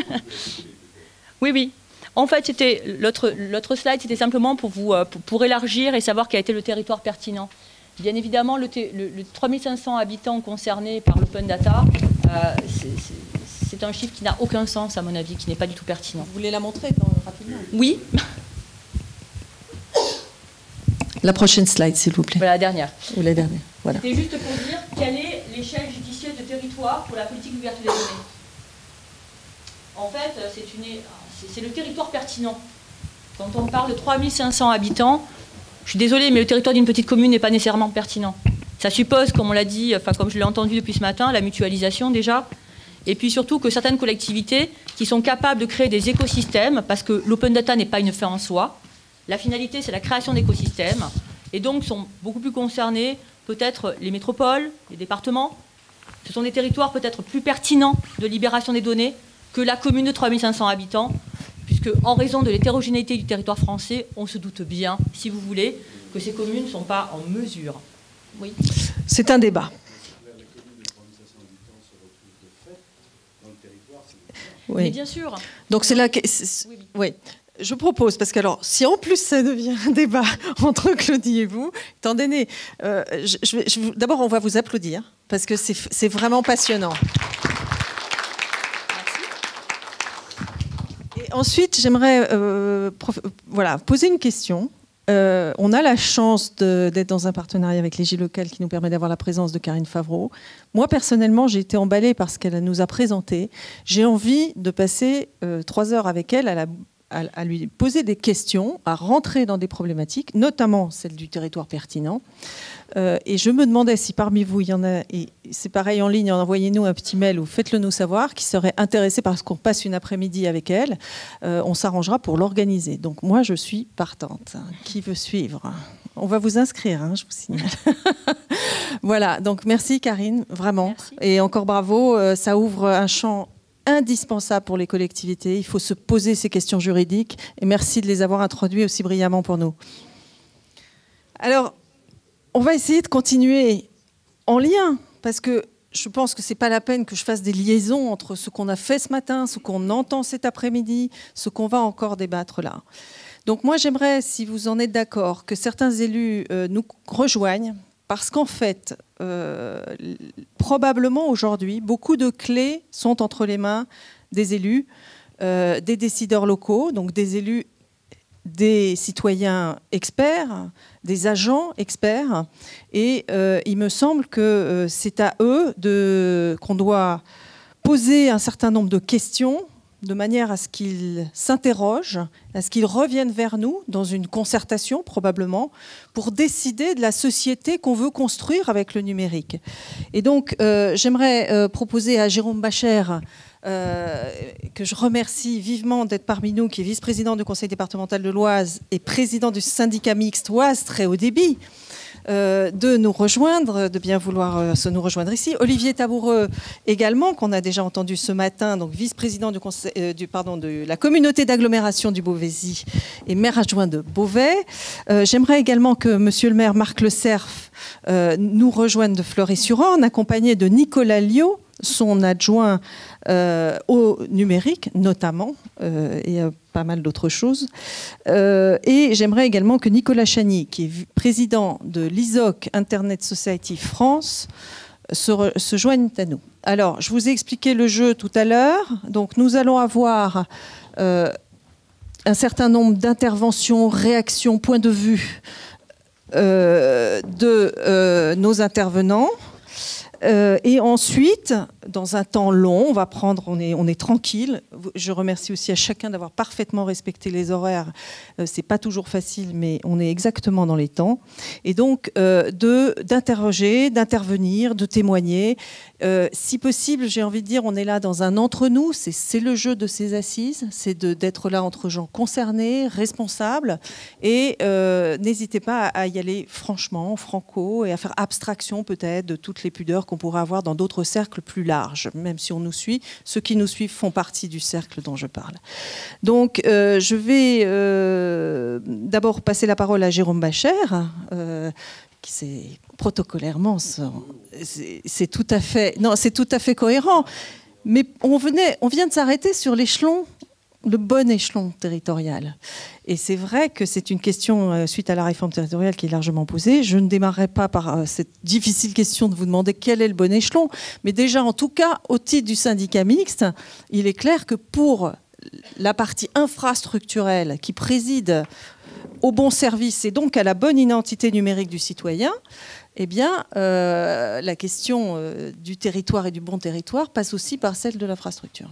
Oui, oui. En fait, c'était l'autre slide, c'était simplement pour, vous, pour, pour élargir et savoir quel était le territoire pertinent. Bien évidemment, le, le, le trois mille cinq cents habitants concernés par l'open data, euh, c'est un chiffre qui n'a aucun sens, à mon avis, qui n'est pas du tout pertinent. Vous voulez la montrer dans, rapidement? Oui. La prochaine slide, s'il vous plaît. Voilà, la dernière. Ou la dernière, voilà. C'était juste pour dire quelle est l'échelle judiciaire de territoire pour la politique d'ouverture des données. En fait, c'est le territoire pertinent. Quand on parle de trois mille cinq cents habitants, je suis désolée, mais le territoire d'une petite commune n'est pas nécessairement pertinent. Ça suppose, comme on l'a dit, enfin comme je l'ai entendu depuis ce matin, la mutualisation déjà, et puis surtout que certaines collectivités qui sont capables de créer des écosystèmes, parce que l'open data n'est pas une fin en soi. La finalité, c'est la création d'écosystèmes, et donc sont beaucoup plus concernés peut-être les métropoles, les départements. Ce sont des territoires peut-être plus pertinents de libération des données que la commune de trois mille cinq cents habitants, puisque en raison de l'hétérogénéité du territoire français, on se doute bien, si vous voulez, que ces communes ne sont pas en mesure. Oui. C'est un débat. Oui. Mais bien sûr. Donc c'est là que... Oui, oui. oui. Je propose, parce que alors, si en plus ça devient un débat entre Claudie et vous, étant donné, euh, je, je, je, d'abord on va vous applaudir, parce que c'est vraiment passionnant. Merci. Et ensuite, j'aimerais euh, voilà, poser une question Euh, on a la chance d'être dans un partenariat avec l'E G local qui nous permet d'avoir la présence de Karine Favreau. Moi, personnellement, j'ai été emballée par ce qu'elle nous a présenté. J'ai envie de passer euh, trois heures avec elle à, la, à, à lui poser des questions, à rentrer dans des problématiques, notamment celle du territoire pertinent. Euh, et je me demandais si parmi vous, il y en a, et c'est pareil en ligne, envoyez-nous un petit mail ou faites-le nous savoir, qui serait intéressé parce qu'on passe une après-midi avec elle. Euh, on s'arrangera pour l'organiser. Donc moi, je suis partante. Qui veut suivre? On va vous inscrire, hein, je vous signale. Voilà, donc merci Karine, vraiment. Merci. Et encore bravo, euh, ça ouvre un champ indispensable pour les collectivités. Il faut se poser ces questions juridiques. Et merci de les avoir introduites aussi brillamment pour nous. Alors, on va essayer de continuer en lien, parce que je pense que ce n'est pas la peine que je fasse des liaisons entre ce qu'on a fait ce matin, ce qu'on entend cet après-midi, ce qu'on va encore débattre là. Donc moi, j'aimerais, si vous en êtes d'accord, que certains élus euh, nous rejoignent, parce qu'en fait, euh, probablement aujourd'hui, beaucoup de clés sont entre les mains des élus, euh, des décideurs locaux, donc des élus, des citoyens experts, des agents experts, et euh, il me semble que euh, c'est à eux de, qu'on doit poser un certain nombre de questions de manière à ce qu'ils s'interrogent, à ce qu'ils reviennent vers nous dans une concertation probablement, pour décider de la société qu'on veut construire avec le numérique. Et donc euh, j'aimerais euh, proposer à Jérôme Bacher, Euh, que je remercie vivement d'être parmi nous, qui est vice-président du conseil départemental de l'Oise et président du syndicat mixte Oise très haut débit, euh, de nous rejoindre, de bien vouloir euh, se nous rejoindre ici. Olivier Taboureux également, qu'on a déjà entendu ce matin, donc vice-président du, conseil, euh, du pardon, de la communauté d'agglomération du Beauvaisis et maire adjoint de Beauvais. Euh, J'aimerais également que monsieur le maire Marc Le Cerf euh, nous rejoigne de Fleury-sur-Orne, accompagné de Nicolas Liot, son adjoint euh, au numérique, notamment, euh, et euh, pas mal d'autres choses. Euh, et j'aimerais également que Nicolas Chagny, qui est président de l'I S O C Internet Society France, se, re, se joigne à nous. Alors, je vous ai expliqué le jeu tout à l'heure. Donc, nous allons avoir euh, un certain nombre d'interventions, réactions, points de vue euh, de euh, nos intervenants. Euh, et ensuite, dans un temps long, on va prendre, on est, on est tranquille. Je remercie aussi à chacun d'avoir parfaitement respecté les horaires. Euh, c'est pas toujours facile, mais on est exactement dans les temps. Et donc, euh, de, d'interroger, d'intervenir, de témoigner. Euh, si possible, j'ai envie de dire, on est là dans un entre-nous. C'est, c'est le jeu de ces assises. C'est de, d'être là entre gens concernés, responsables. Et euh, n'hésitez pas à, à y aller franchement, franco, et à faire abstraction peut-être de toutes les pudeurs qu'on pourrait avoir dans d'autres cercles plus larges, même si on nous suit. Ceux qui nous suivent font partie du cercle dont je parle. Donc, euh, je vais euh, d'abord passer la parole à Jérôme Bacher, euh, qui c'est protocolairement, c'est, c'est tout à fait, non, c'est tout à fait cohérent. Mais on venait, on vient de s'arrêter sur l'échelon, le bon échelon territorial. Et c'est vrai que c'est une question, euh, suite à la réforme territoriale, qui est largement posée. Je ne démarrerai pas par euh, cette difficile question de vous demander quel est le bon échelon. Mais déjà, en tout cas, au titre du syndicat mixte, il est clair que pour la partie infrastructurelle qui préside au bon service et donc à la bonne identité numérique du citoyen, eh bien, euh, la question euh, du territoire et du bon territoire passe aussi par celle de l'infrastructure.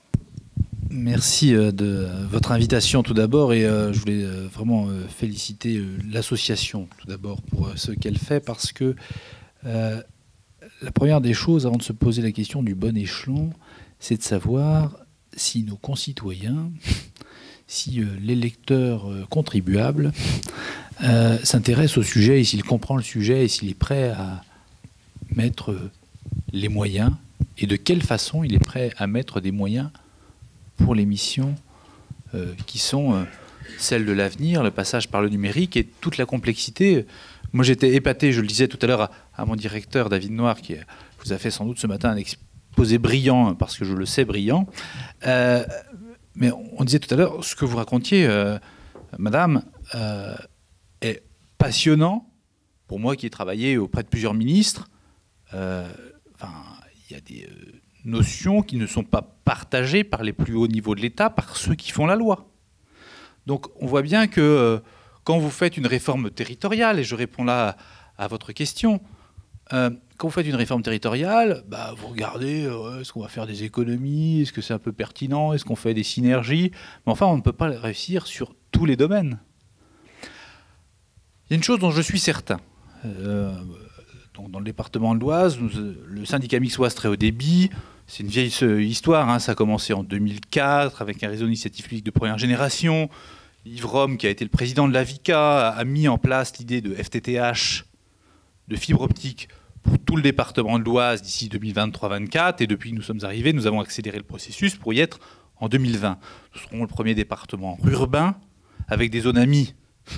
Merci de votre invitation tout d'abord, et je voulais vraiment féliciter l'association tout d'abord pour ce qu'elle fait, parce que euh, la première des choses avant de se poser la question du bon échelon, c'est de savoir si nos concitoyens, si l'électeur contribuable euh, s'intéresse au sujet, et s'il comprend le sujet, et s'il est prêt à mettre les moyens, et de quelle façon il est prêt à mettre des moyens pour les missions euh, qui sont euh, celles de l'avenir, le passage par le numérique et toute la complexité. Moi, j'étais épaté, je le disais tout à l'heure à, à mon directeur David Noir, qui vous a fait sans doute ce matin un exposé brillant, parce que je le sais brillant. Euh, mais on disait tout à l'heure, ce que vous racontiez, euh, madame, euh, est passionnant. Pour moi qui ai travaillé auprès de plusieurs ministres, euh, enfin, il y a des... Euh, notions qui ne sont pas partagées par les plus hauts niveaux de l'État, par ceux qui font la loi. Donc on voit bien que euh, quand vous faites une réforme territoriale, et je réponds là à, à votre question, euh, quand vous faites une réforme territoriale, bah, vous regardez, euh, est-ce qu'on va faire des économies, est-ce que c'est un peu pertinent, est-ce qu'on fait des synergies, mais enfin on ne peut pas réussir sur tous les domaines. Il y a une chose dont je suis certain. Euh, donc dans le département de l'Oise, le syndicat mixte Oise très haut débit, c'est une vieille histoire, hein, ça a commencé en deux mille quatre avec un réseau d'initiative publique de première génération. Yves Rome, qui a été le président de l'A V I C A, a mis en place l'idée de F T T H, de fibre optique, pour tout le département de l'Oise d'ici deux mille vingt-trois vingt-quatre. Et depuis que nous sommes arrivés, nous avons accéléré le processus pour y être en deux mille vingt. Nous serons le premier département urbain avec des zones amies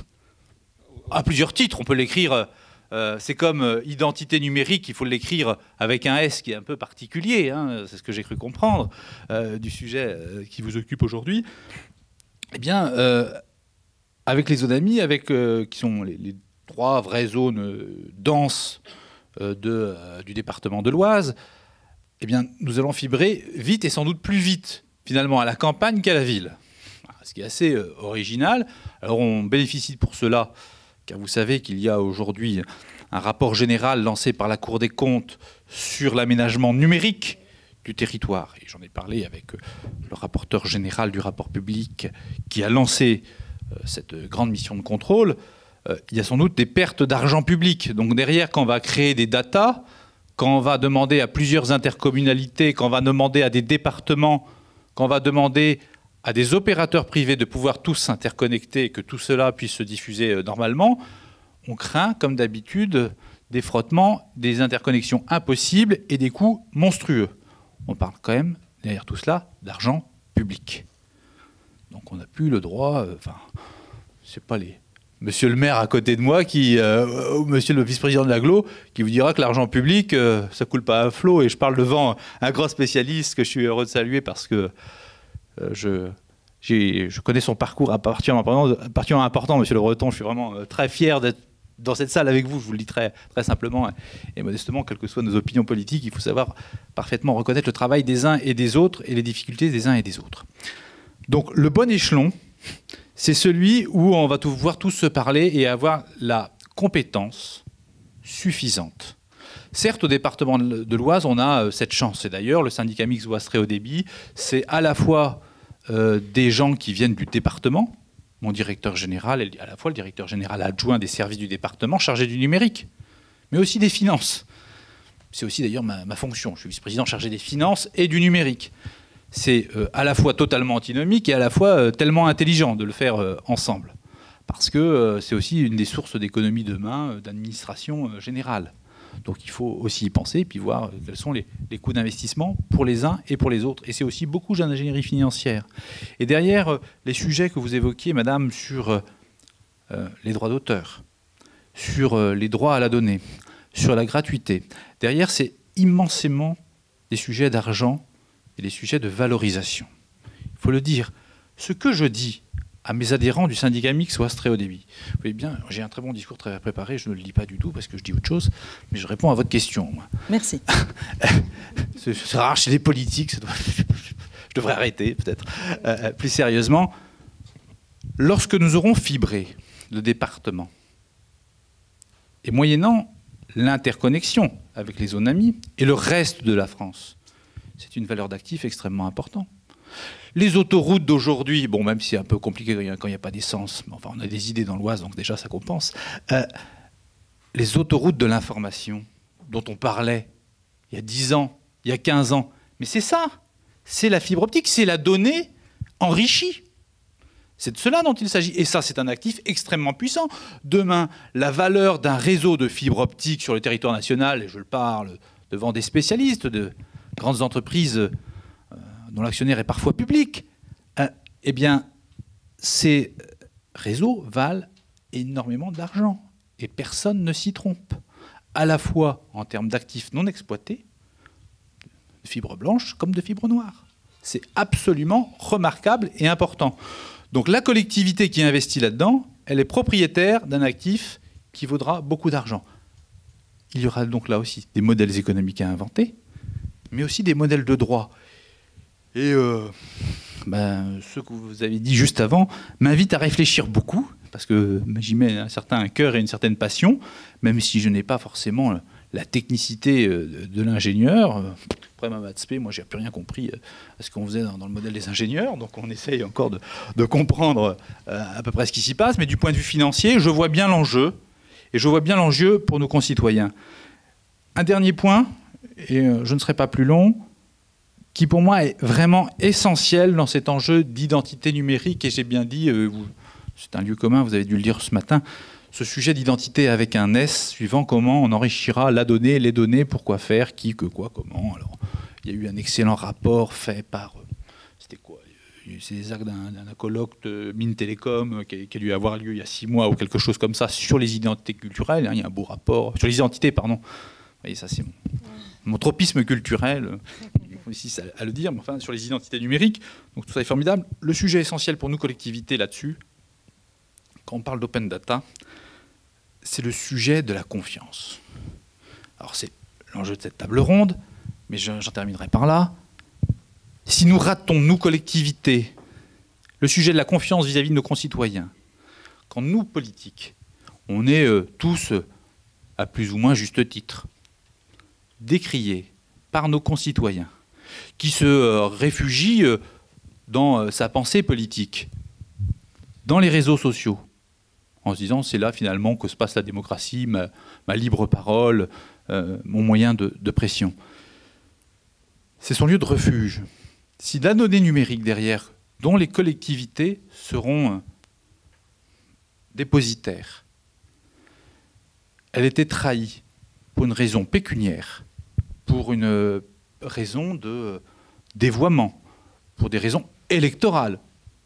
à plusieurs titres. On peut l'écrire, euh, c'est comme euh, identité numérique, il faut l'écrire avec un S qui est un peu particulier, hein, c'est ce que j'ai cru comprendre euh, du sujet euh, qui vous occupe aujourd'hui. Eh bien, euh, avec les zones amies, avec, euh, qui sont les, les trois vraies zones euh, denses euh, de, euh, du département de l'Oise, eh bien, nous allons fibrer vite et sans doute plus vite, finalement, à la campagne qu'à la ville. Ce qui est assez euh, original. Alors, on bénéficie pour cela, car vous savez qu'il y a aujourd'hui un rapport général lancé par la Cour des comptes sur l'aménagement numérique du territoire. Et j'en ai parlé avec le rapporteur général du rapport public qui a lancé euh, cette grande mission de contrôle. Euh, il y a sans doute des pertes d'argent public. Donc derrière, quand on va créer des datas, quand on va demander à plusieurs intercommunalités, quand on va demander à des départements, quand on va demander à des opérateurs privés de pouvoir tous s'interconnecter et que tout cela puisse se diffuser euh, normalement, on craint, comme d'habitude, des frottements, des interconnexions impossibles et des coûts monstrueux. On parle quand même, derrière tout cela, d'argent public. Donc on n'a plus le droit... Enfin, euh, c'est pas les... Monsieur le maire à côté de moi, qui, euh, ou monsieur le vice-président de l'Aglo, qui vous dira que l'argent public, euh, ça coule pas à flot. Et je parle devant un grand spécialiste que je suis heureux de saluer parce que euh, je... je connais son parcours à partir important, important, monsieur Le Breton. Je suis vraiment euh, très fier d'être dans cette salle avec vous. Je vous le dis très, très simplement et modestement, quelles que soient nos opinions politiques, il faut savoir parfaitement reconnaître le travail des uns et des autres et les difficultés des uns et des autres. Donc le bon échelon, c'est celui où on va pouvoir tous se parler et avoir la compétence suffisante. Certes, au département de l'Oise, on a cette chance. Et d'ailleurs, le syndicat mixte Oise très haut débit, c'est à la fois euh, des gens qui viennent du département, mon directeur général est à la fois le directeur général adjoint des services du département chargé du numérique, mais aussi des finances. C'est aussi d'ailleurs ma, ma fonction. Je suis vice-président chargé des finances et du numérique. C'est euh, à la fois totalement antinomique et à la fois euh, tellement intelligent de le faire euh, ensemble. Parce que euh, c'est aussi une des sources d'économie demain euh, d'administration euh, générale. Donc il faut aussi y penser et puis voir quels sont les, les coûts d'investissement pour les uns et pour les autres. Et c'est aussi beaucoup d'ingénierie financière. Et derrière euh, les sujets que vous évoquiez, madame, sur euh, les droits d'auteur, sur euh, les droits à la donnée, sur la gratuité, derrière c'est immensément des sujets d'argent et des sujets de valorisation. Il faut le dire. Ce que je dis à mes adhérents du syndicat mixte Oise très haut débit. Vous voyez bien, j'ai un très bon discours très préparé, je ne le lis pas du tout parce que je dis autre chose, mais je réponds à votre question. Moi. Merci. C'est rare chez les politiques, ça doit... je devrais arrêter peut-être. Euh, plus sérieusement, lorsque nous aurons fibré le département, et moyennant l'interconnexion avec les zones amies et le reste de la France, c'est une valeur d'actif extrêmement importante. Les autoroutes d'aujourd'hui, bon, même si c'est un peu compliqué quand il n'y a pas d'essence, mais enfin, on a des idées dans l'Oise, donc déjà ça compense. Euh, les autoroutes de l'information dont on parlait il y a dix ans, il y a quinze ans, mais c'est ça, c'est la fibre optique, c'est la donnée enrichie. C'est de cela dont il s'agit. Et ça, c'est un actif extrêmement puissant. Demain, la valeur d'un réseau de fibre optique sur le territoire national, et je le parle devant des spécialistes, de grandes entreprises dont l'actionnaire est parfois public, euh, eh bien, ces réseaux valent énormément d'argent. Et personne ne s'y trompe. À la fois en termes d'actifs non exploités, de fibres blanches comme de fibres noires. C'est absolument remarquable et important. Donc la collectivité qui investit là-dedans, elle est propriétaire d'un actif qui vaudra beaucoup d'argent. Il y aura donc là aussi des modèles économiques à inventer, mais aussi des modèles de droit. Et euh, ben, ce que vous avez dit juste avant m'invite à réfléchir beaucoup, parce que j'y mets un certain cœur et une certaine passion, même si je n'ai pas forcément la technicité de l'ingénieur. Après ma maths spé, moi, j'ai plus rien compris à ce qu'on faisait dans, dans le modèle des ingénieurs, donc on essaye encore de, de comprendre à peu près ce qui s'y passe, mais du point de vue financier, je vois bien l'enjeu, et je vois bien l'enjeu pour nos concitoyens. Un dernier point, et je ne serai pas plus long, qui pour moi est vraiment essentiel dans cet enjeu d'identité numérique, et j'ai bien dit, euh, c'est un lieu commun, vous avez dû le dire ce matin, ce sujet d'identité avec un S, suivant comment on enrichira la donnée, les données, pourquoi faire, qui, que, quoi, comment. Alors, il y a eu un excellent rapport fait par, euh, c'était quoi, c'est les actes d'un, d'un colloque de Mines Télécom qui a, qui a dû avoir lieu il y a six mois ou quelque chose comme ça, sur les identités culturelles, hein, il y a un beau rapport, sur les identités, pardon. Vous voyez, ça c'est mon, mon tropisme culturel, il faut ici à le dire, mais enfin, sur les identités numériques, donc tout ça est formidable. Le sujet essentiel pour nous, collectivités, là-dessus, quand on parle d'open data, c'est le sujet de la confiance. Alors c'est l'enjeu de cette table ronde, mais j'en terminerai par là. Si nous ratons, nous, collectivités, le sujet de la confiance vis-à-vis de nos concitoyens, quand nous, politiques, on est euh, tous, euh, à plus ou moins juste titre, décriés par nos concitoyens, qui se euh, réfugient euh, dans euh, sa pensée politique, dans les réseaux sociaux, en se disant c'est là finalement que se passe la démocratie, ma, ma libre parole, euh, mon moyen de, de pression. C'est son lieu de refuge. Si la donnée numérique derrière, dont les collectivités seront dépositaires, elle était trahie pour une raison pécuniaire, pour une raison de dévoiement, pour des raisons électorales.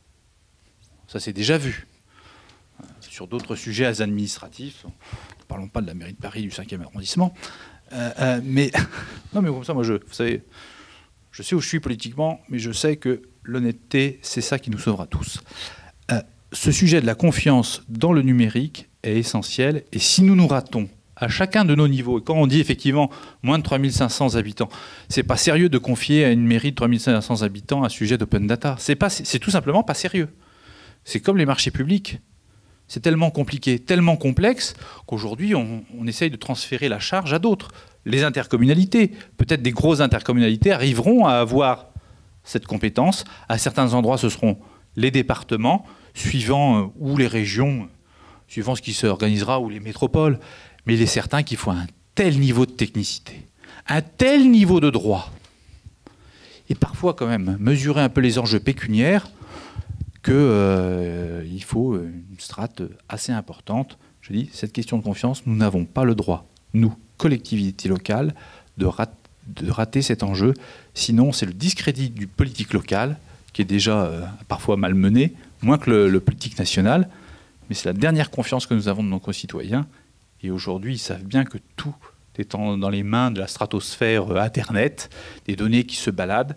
Ça s'est déjà vu. Sur d'autres sujets administratifs, ne parlons pas de la mairie de Paris du cinquième arrondissement, euh, euh, mais non, mais comme ça, moi, je, vous savez, je sais où je suis politiquement, mais je sais que l'honnêteté, c'est ça qui nous sauvera tous. Euh, ce sujet de la confiance dans le numérique est essentiel, et si nous nous ratons à chacun de nos niveaux, et quand on dit effectivement moins de trois mille cinq cents habitants, c'est pas sérieux de confier à une mairie de trois mille cinq cents habitants un sujet d'open data. C'est pas, c'est tout simplement pas sérieux. C'est comme les marchés publics. C'est tellement compliqué, tellement complexe, qu'aujourd'hui, on, on essaye de transférer la charge à d'autres. Les intercommunalités, peut-être des grosses intercommunalités, arriveront à avoir cette compétence. À certains endroits, ce seront les départements, suivant, euh, ou les régions, suivant ce qui s'organisera, ou les métropoles. Mais il est certain qu'il faut un tel niveau de technicité, un tel niveau de droit, et parfois quand même mesurer un peu les enjeux pécuniaires, qu'il euh, faut une strate assez importante. Je dis, cette question de confiance, nous n'avons pas le droit, nous, collectivités locales, de, rat, de rater cet enjeu. Sinon, c'est le discrédit du politique local, qui est déjà euh, parfois malmené, moins que le, le politique national. Mais c'est la dernière confiance que nous avons de nos concitoyens. Et aujourd'hui, ils savent bien que tout est en, dans les mains de la stratosphère euh, Internet, des données qui se baladent.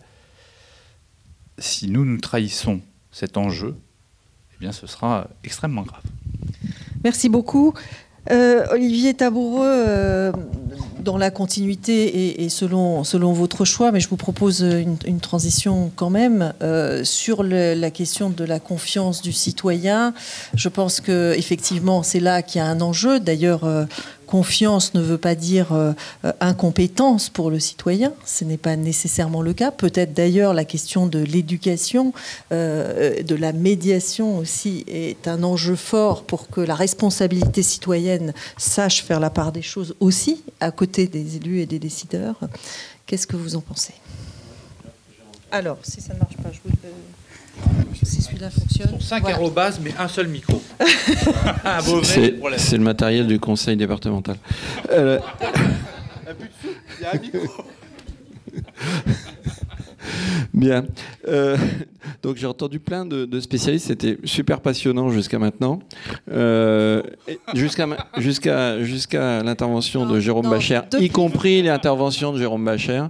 Si nous nous trahissons cet enjeu, eh bien, ce sera extrêmement grave. Merci beaucoup. Euh, Olivier Taboureux, euh, dans la continuité et, et selon, selon votre choix, mais je vous propose une, une transition quand même euh, sur le, la question de la confiance du citoyen. Je pense qu'effectivement, c'est là qu'il y a un enjeu. D'ailleurs, euh, confiance ne veut pas dire euh, incompétence pour le citoyen. Ce n'est pas nécessairement le cas. Peut-être d'ailleurs la question de l'éducation, euh, de la médiation aussi est un enjeu fort pour que la responsabilité citoyenne sache faire la part des choses aussi, à côté des élus et des décideurs. Qu'est-ce que vous en pensez ? Alors, si ça ne marche pas, je vous... Euh... Si celui-là fonctionne. Cinq voilà. aérobases, mais un seul micro. un mauvais c'est, problème. C'est le matériel du conseil départemental. Euh... Il y a un micro. Bien. Euh, donc j'ai entendu plein de, de spécialistes. C'était super passionnant jusqu'à maintenant. Euh, jusqu'à, jusqu'à, jusqu'à l'intervention de Jérôme non, Bacher, y compris l'intervention de Jérôme Bacher.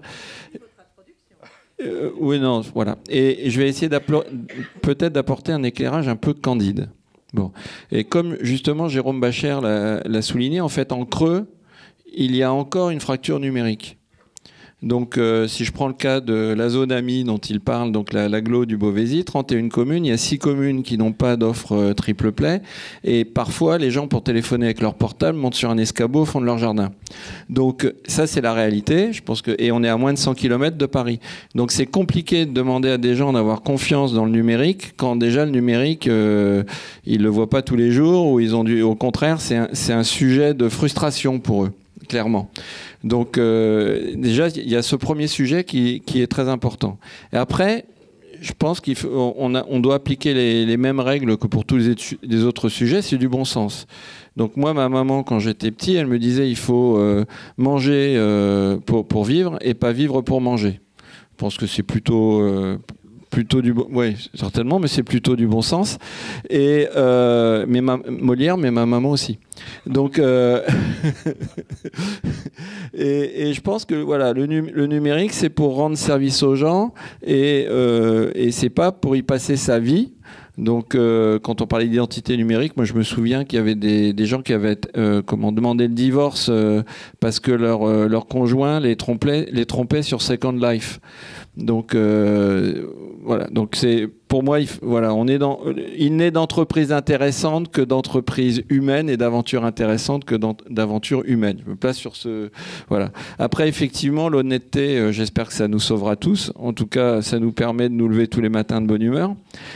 Euh, oui, non, voilà. Et, et je vais essayer peut-être d'apporter un éclairage un peu candide. Bon. Et comme justement Jérôme Bacher l'a, l'a souligné, en fait, en creux, il y a encore une fracture numérique. Donc, euh, si je prends le cas de la zone A M I dont il parle, donc l'agglo du Beauvaisis, trente et une communes, il y a six communes qui n'ont pas d'offre euh, triple play. Et parfois, les gens, pour téléphoner avec leur portable, montent sur un escabeau au fond de leur jardin. Donc, ça, c'est la réalité. Je pense que, et on est à moins de cent kilomètres de Paris. Donc, c'est compliqué de demander à des gens d'avoir confiance dans le numérique quand déjà le numérique, euh, ils ne le voient pas tous les jours, ou ils ont dû, au contraire, c'est un, c'est un sujet de frustration pour eux, clairement. Donc euh, déjà, il y a ce premier sujet qui, qui est très important. Et après, je pense qu'il faut, on, a, on doit appliquer les, les mêmes règles que pour tous les, les autres sujets, c'est du bon sens. Donc moi, ma maman, quand j'étais petit, elle me disait il faut euh, manger euh, pour, pour vivre et pas vivre pour manger. Je pense que c'est plutôt... Euh, plutôt du bon, oui, certainement, mais c'est plutôt du bon sens. Et euh, mais ma, Molière, mais ma maman aussi. Donc, euh, et, et je pense que voilà, le, num le numérique, c'est pour rendre service aux gens et euh, et c'est pas pour y passer sa vie. Donc, euh, quand on parlait d'identité numérique, moi, je me souviens qu'il y avait des, des gens qui avaient euh, comment, demandé le divorce euh, parce que leur, euh, leur conjoint les trompait, les trompait sur Second Life. Donc, euh, voilà. Donc, c'est, pour moi, il, voilà, on est dans, il n'est d'entreprise intéressante que d'entreprise humaine et d'aventure intéressante que d'aventure humaine. Je me place sur ce, voilà. Après, effectivement, l'honnêteté, euh, j'espère que ça nous sauvera tous. En tout cas, ça nous permet de nous lever tous les matins de bonne humeur.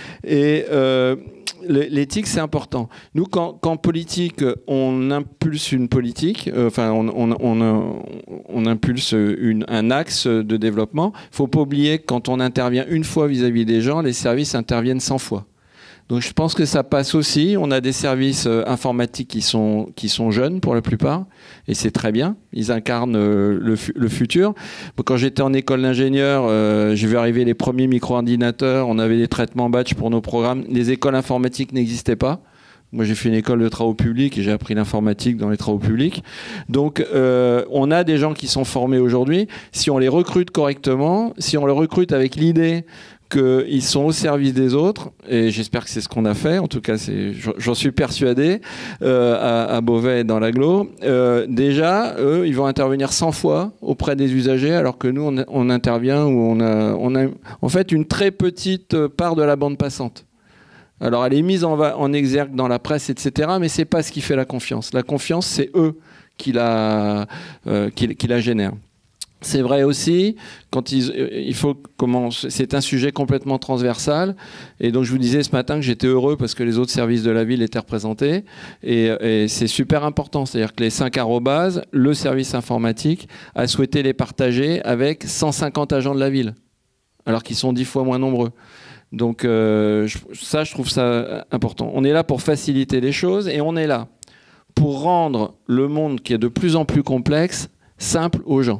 Et euh, l'éthique, c'est important. Nous, quand, quand politique, on impulse une politique, euh, enfin, on, on, on, on impulse une, un axe de développement. Il ne faut pas oublier que quand on intervient une fois vis-à-vis des gens, les services interviennent cent fois. Donc, je pense que ça passe aussi. On a des services informatiques qui sont, qui sont jeunes pour la plupart, et c'est très bien. Ils incarnent le, le futur. Quand j'étais en école d'ingénieur, euh, j'ai vu arriver les premiers micro-ordinateurs. On avait des traitements batch pour nos programmes. Les écoles informatiques n'existaient pas. Moi, j'ai fait une école de travaux publics et j'ai appris l'informatique dans les travaux publics. Donc, euh, on a des gens qui sont formés aujourd'hui. Si on les recrute correctement, si on les recrute avec l'idée qu'ils sont au service des autres, et j'espère que c'est ce qu'on a fait, en tout cas j'en suis persuadé, euh, à, à Beauvais et dans l'agglo, euh, déjà, eux, ils vont intervenir cent fois auprès des usagers, alors que nous, on, on intervient où on a, on a en fait une très petite part de la bande passante. Alors elle est mise en, en exergue dans la presse, et cetera, mais c'est pas ce qui fait la confiance. La confiance, c'est eux qui la, euh, qui, qui la génèrent. C'est vrai aussi, quand ils, il faut comment, c'est un sujet complètement transversal. Et donc je vous disais ce matin que j'étais heureux parce que les autres services de la ville étaient représentés. Et, et c'est super important. C'est-à-dire que les cinq arrobases, le service informatique a souhaité les partager avec cent cinquante agents de la ville, alors qu'ils sont dix fois moins nombreux. Donc euh, ça, je trouve ça important. On est là pour faciliter les choses et on est là pour rendre le monde qui est de plus en plus complexe simple aux gens.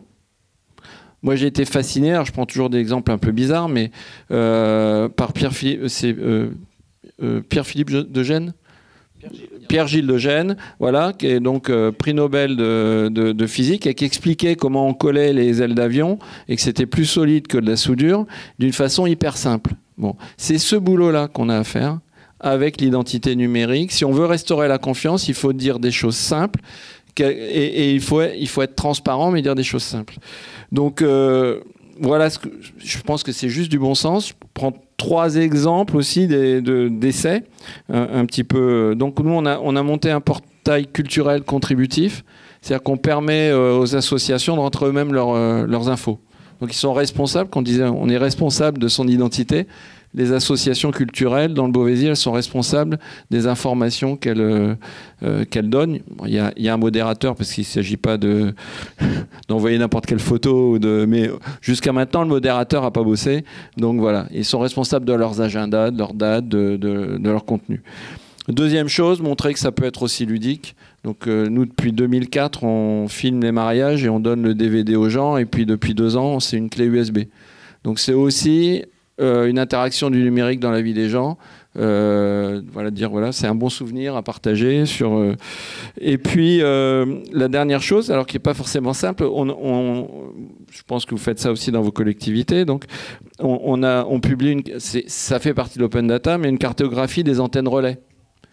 Moi, j'ai été fasciné, alors je prends toujours des exemples un peu bizarres, mais euh, par Pierre-Philippe euh, euh, Pierre-Philippe de Gênes, Pierre-Gilles de Gênes, voilà, qui est donc euh, prix Nobel de, de, de physique et qui expliquait comment on collait les ailes d'avion et que c'était plus solide que de la soudure d'une façon hyper simple. Bon, c'est ce boulot-là qu'on a à faire avec l'identité numérique. Si on veut restaurer la confiance, il faut dire des choses simples et, et il, faut, il faut être transparent mais dire des choses simples. Donc euh, voilà, ce que, je pense que c'est juste du bon sens. Je prends trois exemples aussi d'essais, un, un petit peu. Donc nous, on a, on a monté un portail culturel contributif, c'est-à-dire qu'on permet euh, aux associations de rentrer eux-mêmes leur, euh, leurs infos. Donc ils sont responsables, quand on disait on est responsable de son identité. Les associations culturelles dans le Beauvaisis, elles sont responsables des informations qu'elles euh, qu'elles donnent. Bon, y a, y a un modérateur parce qu'il ne s'agit pas de d'envoyer n'importe quelle photo, ou de, mais jusqu'à maintenant le modérateur n'a pas bossé. Donc voilà, ils sont responsables de leurs agendas, de leurs dates, de, de, de leur contenu. Deuxième chose, montrer que ça peut être aussi ludique. Donc euh, nous, depuis deux mille quatre, on filme les mariages et on donne le D V D aux gens. Et puis depuis deux ans, c'est une clé U S B. Donc c'est aussi euh, une interaction du numérique dans la vie des gens. Euh, voilà, dire voilà, c'est un bon souvenir à partager. Sur, euh... Et puis euh, la dernière chose, alors qui n'est pas forcément simple, on, on, je pense que vous faites ça aussi dans vos collectivités. Donc on, on, a, on publie, une, ça fait partie de l'open data, mais une cartographie des antennes relais.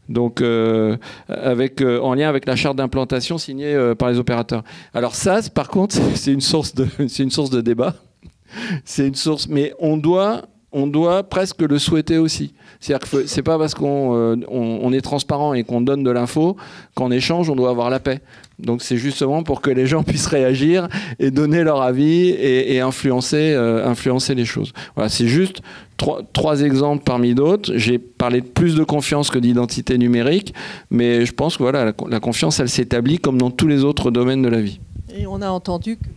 donc euh, avec, euh, en lien avec la charte d'implantation signée euh, par les opérateurs. Alors ça, par contre, c'est une source de, c'est une source de débat. C'est une source, mais on doit, on doit presque le souhaiter aussi. C'est-à-dire que c'est pas parce qu'on euh, on, on est transparent et qu'on donne de l'info qu'en échange, on doit avoir la paix. Donc c'est justement pour que les gens puissent réagir et donner leur avis et, et influencer, euh, influencer les choses. Voilà, c'est juste trois, trois exemples parmi d'autres. J'ai parlé de plus de confiance que d'identité numérique, mais je pense que voilà, la, la confiance, elle s'établit comme dans tous les autres domaines de la vie. Et on a entendu que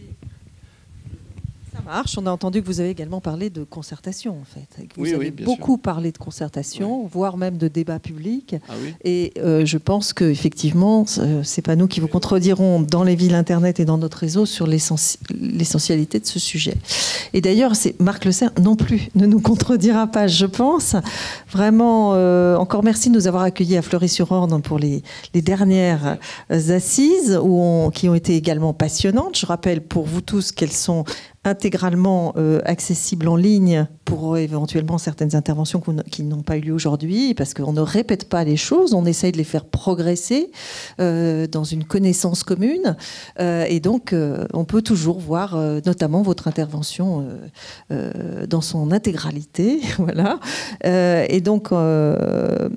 marche. On a entendu que vous avez également parlé de concertation, en fait. Que vous oui, avez oui, beaucoup sûr. parlé de concertation, ouais. voire même de débat public. Ah oui. Et euh, je pense qu'effectivement, c'est pas nous qui vous contredirons dans les villes Internet et dans notre réseau sur l'essentialité de ce sujet. Et d'ailleurs, Marc Le Serre non plus ne nous contredira pas, je pense. Vraiment, euh, encore merci de nous avoir accueillis à Fleury-sur-Orne pour les, les dernières assises où on, qui ont été également passionnantes. Je rappelle pour vous tous qu'elles sont intégralement euh, accessible en ligne pour euh, éventuellement certaines interventions qui n'ont pas eu lieu aujourd'hui, parce qu'on ne répète pas les choses, on essaye de les faire progresser euh, dans une connaissance commune. Euh, et donc, euh, on peut toujours voir euh, notamment votre intervention euh, euh, dans son intégralité. Voilà. Euh, et donc... Euh,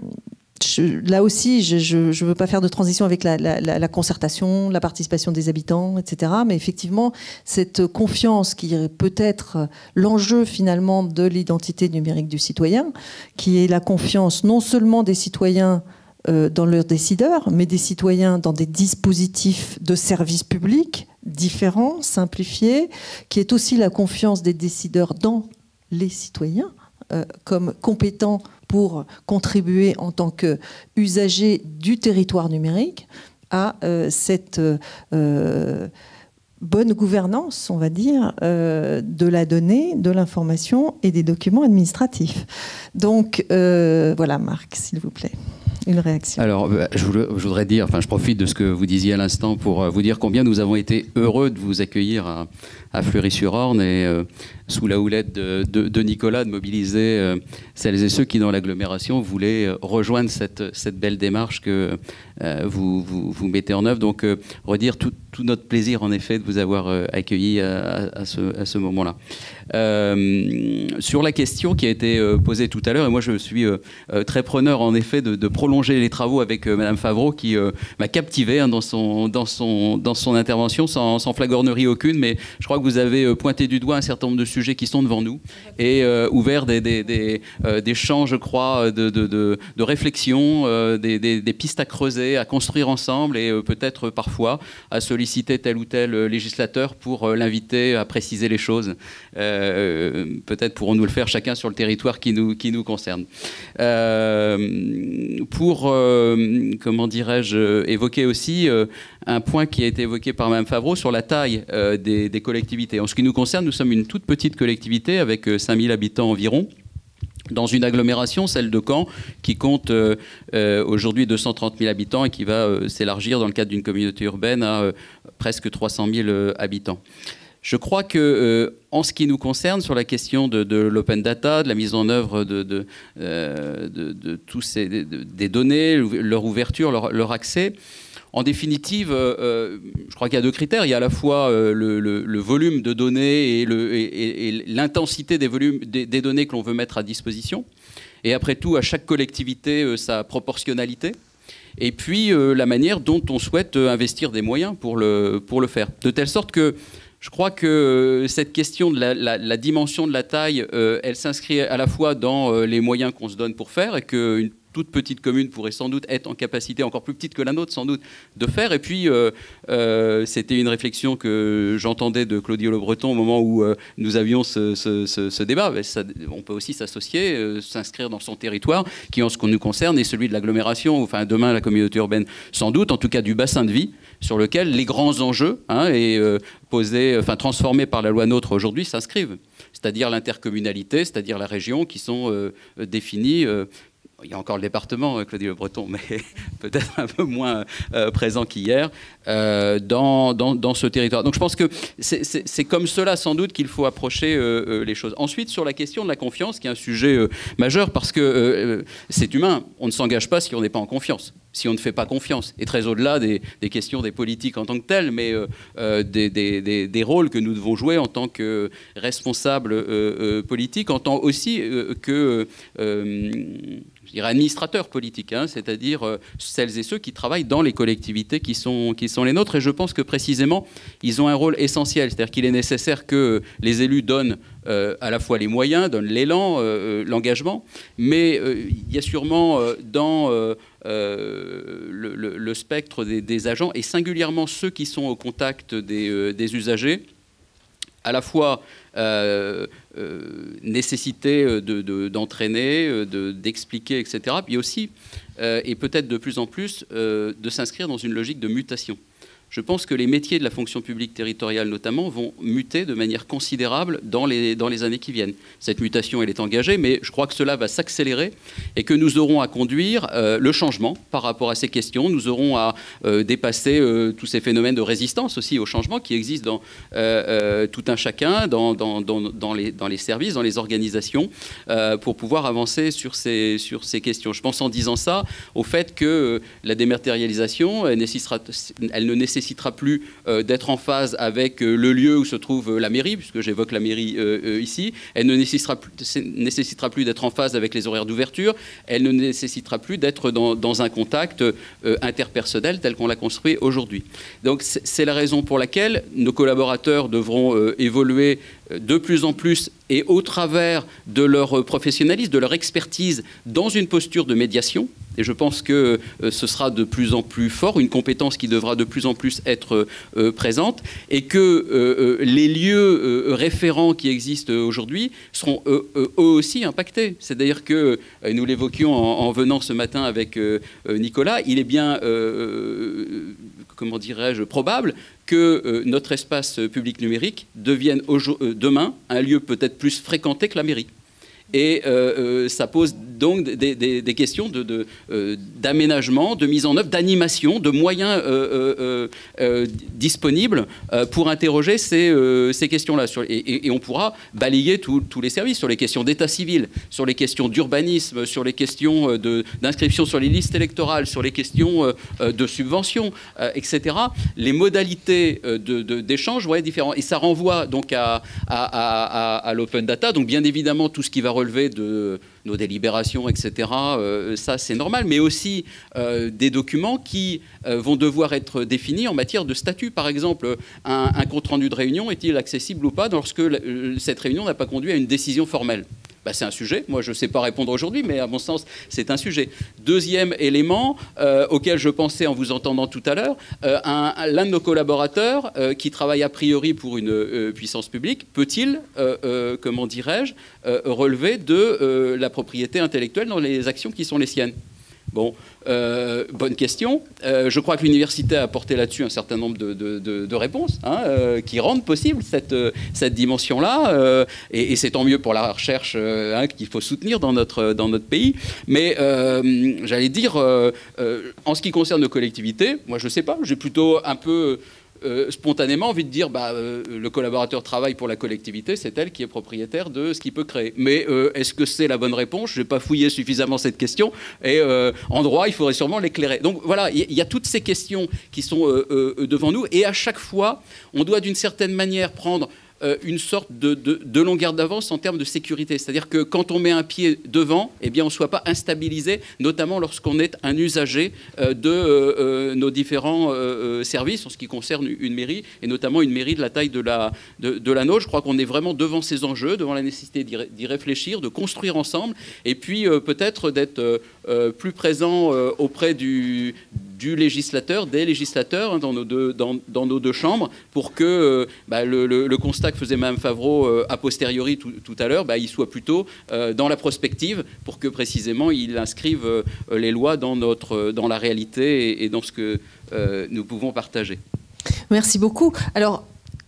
Je, là aussi, je ne veux pas faire de transition avec la, la, la concertation, la participation des habitants, et cetera. Mais effectivement, cette confiance qui est peut-être l'enjeu finalement de l'identité numérique du citoyen, qui est la confiance non seulement des citoyens euh, dans leurs décideurs, mais des citoyens dans des dispositifs de services publics différents, simplifiés, qui est aussi la confiance des décideurs dans les citoyens euh, comme compétents pour contribuer en tant qu'usager du territoire numérique à euh, cette euh, bonne gouvernance, on va dire, euh, de la donnée, de l'information et des documents administratifs. Donc, euh, voilà, Marc, s'il vous plaît. Une réaction. Alors, je voudrais dire, enfin, je profite de ce que vous disiez à l'instant pour vous dire combien nous avons été heureux de vous accueillir à, à Fleury-sur-Orne et euh, sous la houlette de, de, de Nicolas, de mobiliser euh, celles et ceux qui, dans l'agglomération, voulaient rejoindre cette, cette belle démarche que euh, vous, vous, vous mettez en œuvre. Donc, euh, redire tout, tout notre plaisir, en effet, de vous avoir euh, accueillis à, à ce, à ce moment-là. Euh, sur la question qui a été euh, posée tout à l'heure, et moi je suis euh, euh, très preneur, en effet, de, de prolonger les travaux avec euh, Madame Favreau, qui euh, m'a captivé hein, dans, son, dans, son, dans son intervention, sans, sans flagornerie aucune, mais je crois que vous avez euh, pointé du doigt un certain nombre de sujets qui sont devant nous et euh, ouvert des, des, des, euh, des champs, je crois, de, de, de, de réflexion, euh, des, des, des pistes à creuser, à construire ensemble et euh, peut-être parfois à solliciter tel ou tel législateur pour euh, l'inviter à préciser les choses. Euh, peut-être pourrons-nous le faire chacun sur le territoire qui nous, qui nous concerne. Euh, pour, euh, comment dirais-je, évoquer aussi euh, un point qui a été évoqué par Mme Favreau sur la taille euh, des, des collectivités. En ce qui nous concerne, nous sommes une toute petite collectivité avec euh, cinq mille habitants environ, dans une agglomération, celle de Caen, qui compte euh, euh, aujourd'hui deux cent trente mille habitants et qui va euh, s'élargir dans le cadre d'une communauté urbaine à euh, presque trois cent mille euh, habitants. Je crois que, euh, en ce qui nous concerne, sur la question de, de l'open data, de la mise en œuvre de, de, euh, de, de tous ces de, des données, leur ouverture, leur, leur accès, en définitive, euh, je crois qu'il y a deux critères. Il y a à la fois euh, le, le, le volume de données et l'intensité des, des, des données que l'on veut mettre à disposition. Et après tout, à chaque collectivité, euh, sa proportionnalité. Et puis, euh, la manière dont on souhaite investir des moyens pour le, pour le faire. De telle sorte que je crois que cette question de la, la, la dimension de la taille, euh, elle s'inscrit à la fois dans euh, les moyens qu'on se donne pour faire et qu'une toute petite commune pourrait sans doute être en capacité, encore plus petite que la nôtre sans doute, de faire. Et puis, euh, euh, c'était une réflexion que j'entendais de Claudie Le Breton au moment où euh, nous avions ce, ce, ce, ce débat. Mais ça, on peut aussi s'associer, euh, s'inscrire dans son territoire, qui en ce qui nous concerne est celui de l'agglomération, enfin demain la communauté urbaine sans doute, en tout cas du bassin de vie, sur lequel les grands enjeux hein, et, euh, posés, enfin, transformés par la loi NOTRe aujourd'hui s'inscrivent. C'est-à-dire l'intercommunalité, c'est-à-dire la région, qui sont euh, définis... Euh, il y a encore le département, Claudie Le Breton, mais peut-être un peu moins euh, présent qu'hier, euh, dans, dans, dans ce territoire. Donc je pense que c'est comme cela, sans doute, qu'il faut approcher euh, euh, les choses. Ensuite, sur la question de la confiance, qui est un sujet euh, majeur, parce que euh, c'est humain, on ne s'engage pas si on n'est pas en confiance, si on ne fait pas confiance. Et très au-delà des, des questions des politiques en tant que telles, mais euh, euh, des, des, des, des rôles que nous devons jouer en tant que responsables euh, euh, politiques, en tant aussi euh, que... Euh, je dirais administrateurs politiques, hein, c'est-à-dire euh, celles et ceux qui travaillent dans les collectivités qui sont, qui sont les nôtres. Et je pense que précisément, ils ont un rôle essentiel. C'est-à-dire qu'il est nécessaire que les élus donnent euh, à la fois les moyens, donnent l'élan, euh, l'engagement, mais euh, il y a sûrement euh, dans euh, euh, le, le, le spectre des, des agents, et singulièrement ceux qui sont au contact des, euh, des usagers, à la fois euh, euh, nécessité d'entraîner, de, de, d'expliquer, et cetera, puis aussi, euh, et peut-être de plus en plus, euh, de s'inscrire dans une logique de mutation. Je pense que les métiers de la fonction publique territoriale, notamment, vont muter de manière considérable dans les, dans les années qui viennent. Cette mutation, elle est engagée, mais je crois que cela va s'accélérer et que nous aurons à conduire euh, le changement par rapport à ces questions. Nous aurons à euh, dépasser euh, tous ces phénomènes de résistance aussi au changement qui existent dans euh, euh, tout un chacun, dans, dans, dans, dans, les, dans les services, dans les organisations, euh, pour pouvoir avancer sur ces, sur ces questions. Je pense en disant ça au fait que euh, la dématérialisation, elle, nécessitera, elle ne nécessitera nécessitera plus euh, d'être en phase avec euh, le lieu où se trouve euh, la mairie, puisque j'évoque la mairie euh, euh, ici. Elle ne nécessitera plus, nécessitera plus d'être en phase avec les horaires d'ouverture. Elle ne nécessitera plus d'être dans, dans un contact euh, interpersonnel tel qu'on l'a construit aujourd'hui. Donc c'est la raison pour laquelle nos collaborateurs devront euh, évoluer de plus en plus et au travers de leur professionnalisme, de leur expertise dans une posture de médiation. Et je pense que euh, ce sera de plus en plus fort, une compétence qui devra de plus en plus être euh, présente, et que euh, euh, les lieux euh, référents qui existent aujourd'hui seront euh, euh, eux aussi impactés. C'est-à-dire que, euh, nous l'évoquions en, en venant ce matin avec euh, Nicolas, il est bien, euh, comment dirais-je, probable que euh, notre espace public numérique devienne euh, demain un lieu peut-être plus fréquenté que la mairie. Et euh, euh, ça pose donc des, des, des questions de, de, euh, d'aménagement, de mise en œuvre, d'animation, de moyens euh, euh, euh, disponibles euh, pour interroger ces, euh, ces questions-là. Et, et, et on pourra balayer tous les services sur les questions d'état civil, sur les questions d'urbanisme, sur les questions d'inscription sur les listes électorales, sur les questions euh, de subventions, euh, et cetera. Les modalités d'échange de, de, vont être différentes. Et ça renvoie donc à, à, à, à l'open data. Donc bien évidemment, tout ce qui va relever de nos délibérations, et cetera, euh, ça c'est normal, mais aussi euh, des documents qui euh, vont devoir être définis en matière de statut. Par exemple, un, un compte-rendu de réunion est-il accessible ou pas lorsque euh, cette réunion n'a pas conduit à une décision formelle ? Bah, c'est un sujet. Moi, je ne sais pas répondre aujourd'hui, mais à mon sens, c'est un sujet. Deuxième élément euh, auquel je pensais en vous entendant tout à l'heure, euh, l'un de nos collaborateurs euh, qui travaille a priori pour une euh, puissance publique, peut-il, euh, euh, comment dirais-je, euh, relever de euh, la propriété intellectuelle dans les actions qui sont les siennes ? Bon, euh, bonne question. Euh, je crois que l'université a apporté là-dessus un certain nombre de, de, de, de réponses hein, euh, qui rendent possible cette, cette dimension-là. Euh, et et c'est tant mieux pour la recherche euh, hein, qu'il faut soutenir dans notre, dans notre pays. Mais euh, j'allais dire, euh, euh, en ce qui concerne nos collectivités, moi je ne sais pas, j'ai plutôt un peu... Euh, spontanément envie de dire bah, euh, le collaborateur travaille pour la collectivité, c'est elle qui est propriétaire de ce qu'il peut créer. Mais euh, est-ce que c'est la bonne réponse? Je n'ai pas fouillé suffisamment cette question et euh, en droit il faudrait sûrement l'éclairer. Donc voilà, il y, y a toutes ces questions qui sont euh, euh, devant nous et à chaque fois on doit d'une certaine manière prendre une sorte de, de, de longueur d'avance en termes de sécurité. C'est-à-dire que quand on met un pied devant, eh bien, on ne soit pas instabilisé, notamment lorsqu'on est un usager euh, de euh, nos différents euh, services en ce qui concerne une mairie, et notamment une mairie de la taille de la, de, de la nôtre. Je crois qu'on est vraiment devant ces enjeux, devant la nécessité d'y réfléchir, de construire ensemble, et puis euh, peut-être d'être euh, plus présent euh, auprès du... du législateur, des législateurs hein, dans, nos deux, dans, dans nos deux chambres pour que euh, bah, le, le, le constat que faisait Mme Favreau euh, a posteriori tout, tout à l'heure, bah, il soit plutôt euh, dans la prospective pour que précisément il inscrive euh, les lois dans, notre, dans la réalité et, et dans ce que euh, nous pouvons partager. Merci beaucoup. Alors,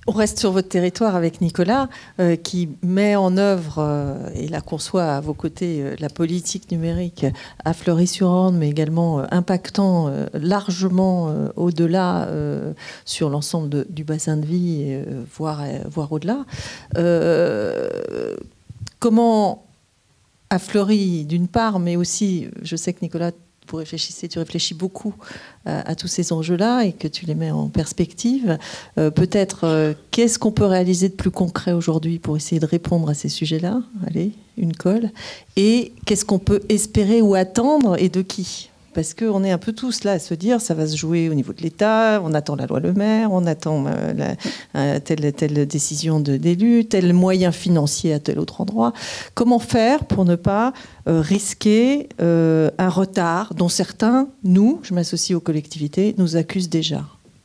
On reste sur votre territoire avec Nicolas, euh, qui met en œuvre euh, et la conçoit à vos côtés euh, la politique numérique à Fleury-sur-Orne, mais également euh, impactant euh, largement euh, au-delà euh, sur l'ensemble de, du bassin de vie, et, euh, voire, euh, voire au-delà. Euh, comment, à Fleury, d'une part, mais aussi, je sais que Nicolas, vous réfléchissez, tu réfléchis beaucoup euh, à tous ces enjeux-là et que tu les mets en perspective. Euh, peut-être, euh, qu'est-ce qu'on peut réaliser de plus concret aujourd'hui pour essayer de répondre à ces sujets-là? Allez, une colle. Et qu'est-ce qu'on peut espérer ou attendre et de qui? Parce qu'on est un peu tous là à se dire ça va se jouer au niveau de l'État, on attend la loi Le Maire, on attend euh, la, euh, telle, telle décision de, d'élu, tel moyen financier à tel autre endroit. Comment faire pour ne pas euh, risquer euh, un retard dont certains, nous, je m'associe aux collectivités, nous accusent déjà?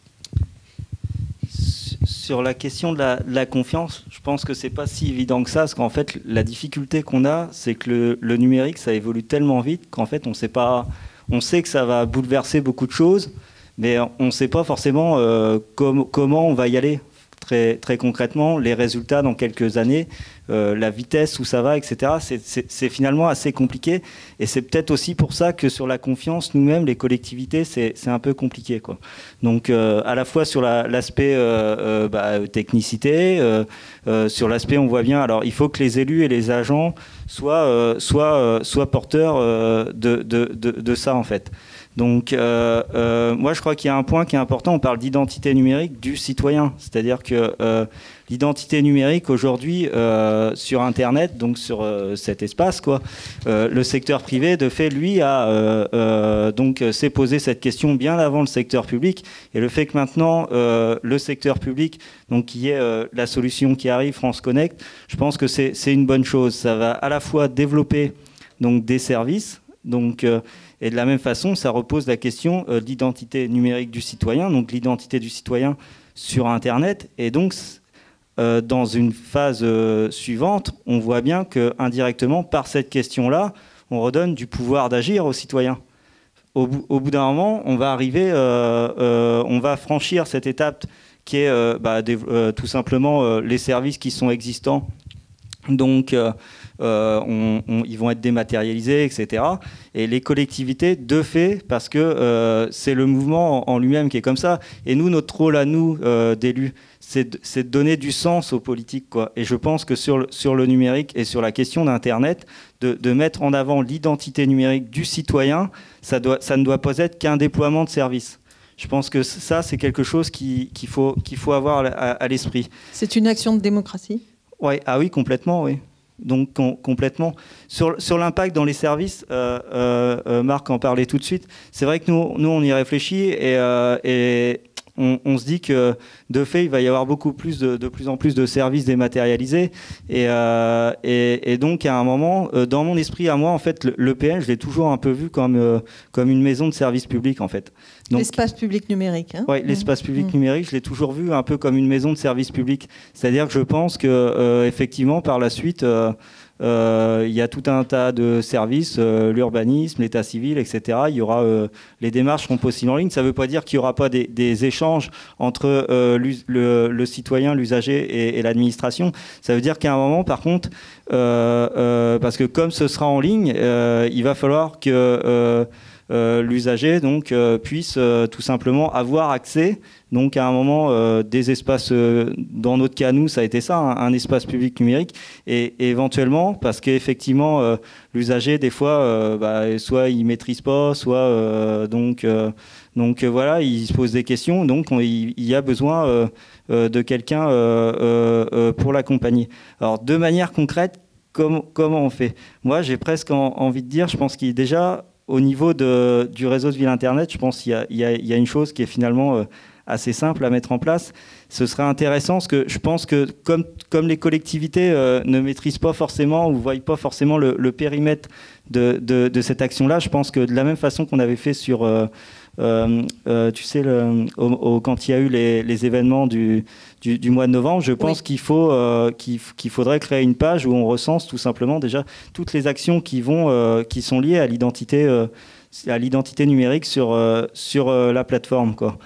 Sur la question de la, de la confiance, je pense que c'est pas si évident que ça, parce qu'en fait, la difficulté qu'on a, c'est que le, le numérique, ça évolue tellement vite qu'en fait, on sait pas... On sait que ça va bouleverser beaucoup de choses, mais on ne sait pas forcément euh, com- comment on va y aller très, très concrètement, les résultats dans quelques années, euh, la vitesse où ça va, et cetera. C'est, c'est, c'est finalement assez compliqué. Et c'est peut-être aussi pour ça que sur la confiance, nous-mêmes, les collectivités, c'est, c'est un peu compliqué, quoi. Donc, euh, à la fois sur la, l'aspect euh, euh, bah, technicité, euh, euh, sur l'aspect, on voit bien, alors il faut que les élus et les agents soient, euh, soient, euh, soient porteurs euh, de, de, de, de ça, en fait. Donc, euh, euh, moi, je crois qu'il y a un point qui est important. On parle d'identité numérique du citoyen. C'est-à-dire que euh, l'identité numérique, aujourd'hui, euh, sur Internet, donc sur euh, cet espace, quoi, euh, le secteur privé, de fait, lui, a, euh, euh, donc, s'est posé cette question bien avant le secteur public. Et le fait que maintenant, euh, le secteur public, donc, qui est euh, la solution qui arrive, France Connect, je pense que c'est, c'est une bonne chose. Ça va à la fois développer donc, des services, donc... Euh, Et de la même façon, ça repose la question euh, de l'identité numérique du citoyen, donc l'identité du citoyen sur Internet. Et donc, euh, dans une phase euh, suivante, on voit bien qu'indirectement, par cette question-là, on redonne du pouvoir d'agir aux citoyens. Au bout, au bout d'un moment, on va arriver, euh, euh, on va franchir cette étape qui est euh, bah, des, euh, tout simplement euh, les services qui sont existants. Donc, euh, euh, on, on, ils vont être dématérialisés, et cetera. Et les collectivités, de fait, parce que euh, c'est le mouvement en, en lui-même qui est comme ça. Et nous, notre rôle à nous, euh, d'élus, c'est de, c'est de donner du sens aux politiques, quoi. Et je pense que sur le, sur le numérique et sur la question d'Internet, de, de mettre en avant l'identité numérique du citoyen, ça, doit, ça ne doit pas être qu'un déploiement de services. Je pense que ça, c'est quelque chose qui, qu'il faut, qu'il faut avoir à, à l'esprit. C'est une action de démocratie ? Ouais, ah oui, complètement, oui. Donc com- complètement. Sur, sur l'impact dans les services, euh, euh, Marc en parlait tout de suite. C'est vrai que nous, nous on y réfléchit et, euh, et on, on se dit que de fait, il va y avoir beaucoup plus de, de plus en plus de services dématérialisés. Et, euh, et, et donc, à un moment, euh, dans mon esprit, à moi, en fait, le, l'E P N, je l'ai toujours un peu vu comme, euh, comme une maison de service public, en fait. Donc, l'espace public numérique. Hein. Oui, l'espace public mmh. numérique, je l'ai toujours vu un peu comme une maison de service public. C'est-à-dire que je pense que, euh, effectivement, par la suite, euh, euh, il y a tout un tas de services, euh, l'urbanisme, l'état civil, et cetera. Il y aura, euh, les démarches seront possibles en ligne. Ça ne veut pas dire qu'il n'y aura pas des, des échanges entre euh, le, le citoyen, l'usager et, et l'administration. Ça veut dire qu'à un moment, par contre, euh, euh, parce que comme ce sera en ligne, euh, il va falloir que euh, Euh, l'usager donc euh, puisse euh, tout simplement avoir accès donc à un moment euh, des espaces euh, dans notre cas nous ça a été ça un, un espace public numérique et, et éventuellement parce qu'effectivement euh, l'usager des fois euh, bah, soit il maîtrise pas soit euh, donc euh, donc euh, voilà il se pose des questions donc on, il, il y a besoin euh, euh, de quelqu'un euh, euh, euh, pour l'accompagner. Alors de manière concrète comment, comment on fait? Moi j'ai presque en, envie de dire je pense qu'il est déjà au niveau de, du réseau de ville Internet, je pense qu'il y a, il y a, il y a une chose qui est finalement euh, assez simple à mettre en place. Ce serait intéressant, parce que je pense que comme, comme les collectivités euh, ne maîtrisent pas forcément ou ne voient pas forcément le, le périmètre de, de, de cette action-là, je pense que de la même façon qu'on avait fait sur, euh, euh, euh, tu sais, le, au, au, quand il y a eu les, les événements du, du, du mois de novembre, je pense oui. qu'il, faut, euh, qu'il, qu'il faudrait créer une page où on recense tout simplement déjà toutes les actions qui, vont, euh, qui sont liées à l'identité, euh, à l'identité numérique sur, euh, sur euh, la plateforme, quoi.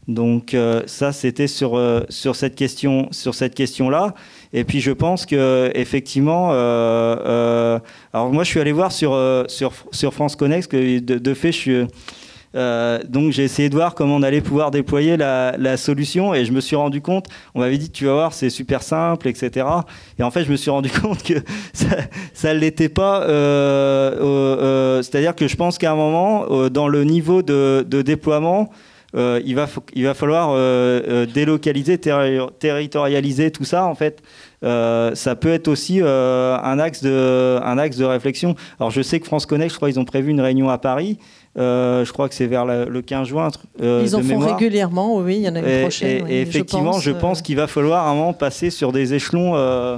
Donc euh, ça, c'était sur, euh, sur cette question, sur cette question-là. Et puis je pense que effectivement, euh, euh, alors moi je suis allé voir sur euh, sur, sur France Connect, que de, de fait je suis Euh, donc j'ai essayé de voir comment on allait pouvoir déployer la, la solution, et je me suis rendu compte, on m'avait dit tu vas voir c'est super simple, et cetera. Et en fait je me suis rendu compte que ça ne l'était pas, euh, euh, c'est-à-dire que je pense qu'à un moment, euh, dans le niveau de, de déploiement, euh, il, va, il va falloir euh, euh, délocaliser, terri territorialiser tout ça en fait. Euh, ça peut être aussi euh, un, axe de, un axe de réflexion. Alors je sais que France Connect, je crois qu'ils ont prévu une réunion à Paris. Euh, je crois que c'est vers la, le quinze juin. Euh, Ils en de font mémoire. régulièrement, oui, il y en a une et, prochaine. Et, oui, et effectivement, je pense, je pense euh... qu'il va falloir à un moment passer sur des échelons euh,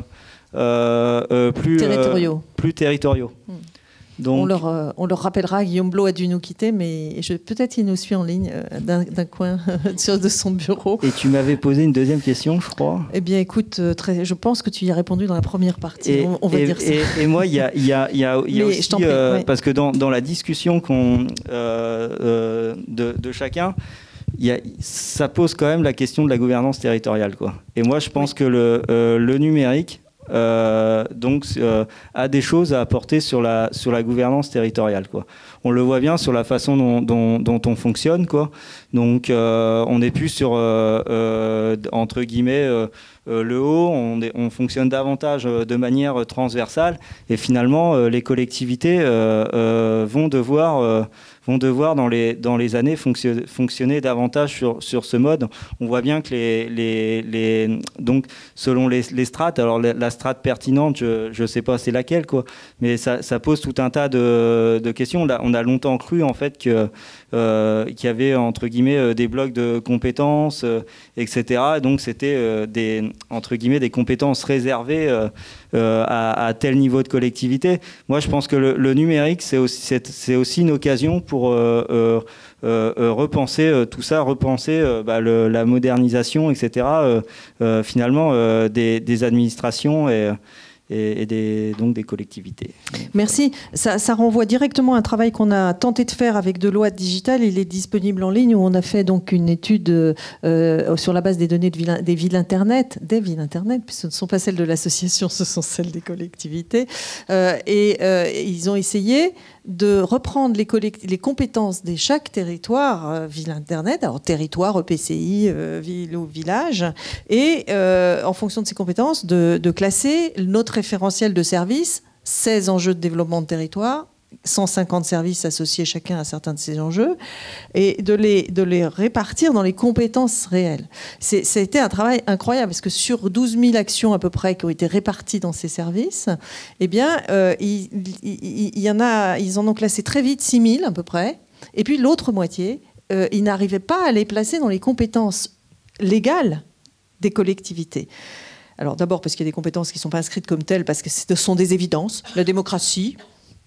euh, euh, plus territoriaux. Euh, plus territoriaux. Hmm. Donc, on, leur, euh, on leur rappellera, Guillaume Blot a dû nous quitter, mais peut-être il nous suit en ligne euh, d'un coin de son bureau. Et tu m'avais posé une deuxième question, je crois. Eh bien, écoute, euh, très, je pense que tu y as répondu dans la première partie. Et, on, on va et, dire ça. Et, et moi, il y a, y a, y a, y a aussi, prie, euh, ouais. parce que dans, dans la discussion qu'on, euh, euh, de, de chacun, y a, ça pose quand même la question de la gouvernance territoriale, quoi. Et moi, je pense oui. que le, euh, le numérique, Euh, donc euh, a des choses à apporter sur la, sur la gouvernance territoriale, quoi. On le voit bien sur la façon dont, dont, dont on fonctionne, quoi. Donc euh, on n'est plus sur euh, euh, entre guillemets euh, euh, le haut, on, est, on fonctionne davantage de manière transversale, et finalement euh, les collectivités euh, euh, vont devoir euh, vont devoir dans les, dans les années fonctionner, fonctionner davantage sur, sur ce mode. On voit bien que les, les, les, donc, selon les, les strates, alors la, la strate pertinente, je ne sais pas c'est laquelle, quoi, mais ça, ça pose tout un tas de, de questions. Là, on a longtemps cru en fait que, euh, qu'il y avait entre guillemets des blocs de compétences, euh, et cetera. Donc c'était euh, des, entre guillemets, des compétences réservées euh, euh, à, à tel niveau de collectivité. Moi, je pense que le, le numérique, c'est aussi, c'est, c'est aussi une occasion pour pour euh, euh, euh, repenser euh, tout ça, repenser euh, bah, le, la modernisation, et cetera. Euh, euh, finalement, euh, des, des administrations et, et, et des, donc des collectivités. Merci. Ça, ça renvoie directement à un travail qu'on a tenté de faire avec Deloitte Digital. Il est disponible en ligne, où on a fait donc une étude euh, sur la base des données de ville, des villes Internet, des villes Internet, puisque ce ne sont pas celles de l'association, ce sont celles des collectivités. Euh, et euh, ils ont essayé de reprendre les, les compétences de chaque territoire, euh, ville Internet, alors territoire, E P C I, euh, ville ou village, et euh, en fonction de ces compétences, de, de classer notre référentiel de services, seize enjeux de développement de territoire, cent cinquante services associés chacun à certains de ces enjeux, et de les, de les répartir dans les compétences réelles. C'est, ça a été un travail incroyable, parce que sur douze mille actions à peu près qui ont été réparties dans ces services, eh bien, euh, il, il, il y en a, ils en ont classé très vite six mille à peu près, et puis l'autre moitié, euh, ils n'arrivaient pas à les placer dans les compétences légales des collectivités. Alors d'abord parce qu'il y a des compétences qui ne sont pas inscrites comme telles, parce que ce sont des évidences. La démocratie,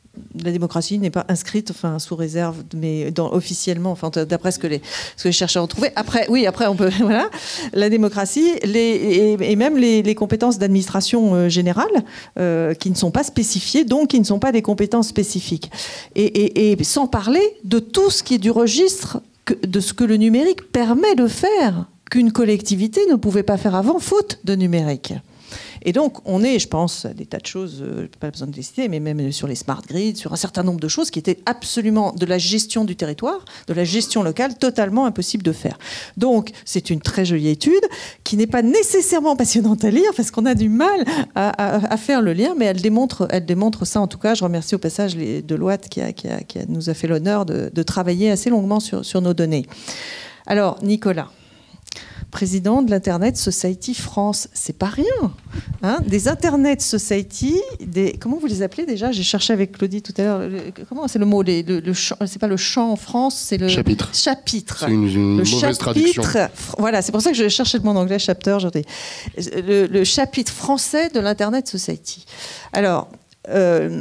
la démocratie n'est pas inscrite, enfin sous réserve, mais dans, officiellement, enfin d'après ce que les, ce que les chercheurs ont trouvé. Après, oui, après on peut, voilà, la démocratie, les, et, et même les, les compétences d'administration euh, générale, euh, qui ne sont pas spécifiées, donc qui ne sont pas des compétences spécifiques. Et, et, et sans parler de tout ce qui est du registre que, de ce que le numérique permet de faire, qu'une collectivité ne pouvait pas faire avant, faute de numérique. Et donc, on est, je pense, à des tas de choses, euh, pas besoin de les citer, mais même sur les smart grids, sur un certain nombre de choses qui étaient absolument de la gestion du territoire, de la gestion locale, totalement impossible de faire. Donc, c'est une très jolie étude qui n'est pas nécessairement passionnante à lire, parce qu'on a du mal à, à, à faire le lien, mais elle démontre, elle démontre ça. En tout cas, je remercie au passage les Deloitte qui, a, qui, a, qui a, nous a fait l'honneur de, de travailler assez longuement sur, sur nos données. Alors, Nicolas, président de l'Internet Society France, c'est pas rien, hein, des Internet Society, des, comment vous les appelez déjà? J'ai cherché avec Claudie tout à l'heure. Comment c'est le mot? Les, le, le c'est pas le champ en France, c'est le chapitre. Chapitre. C'est une, une le mauvaise chapitre, traduction. Voilà, c'est pour ça que je cherchais le mot en anglais, chapter. Le, le chapitre français de l'Internet Society. Alors, euh,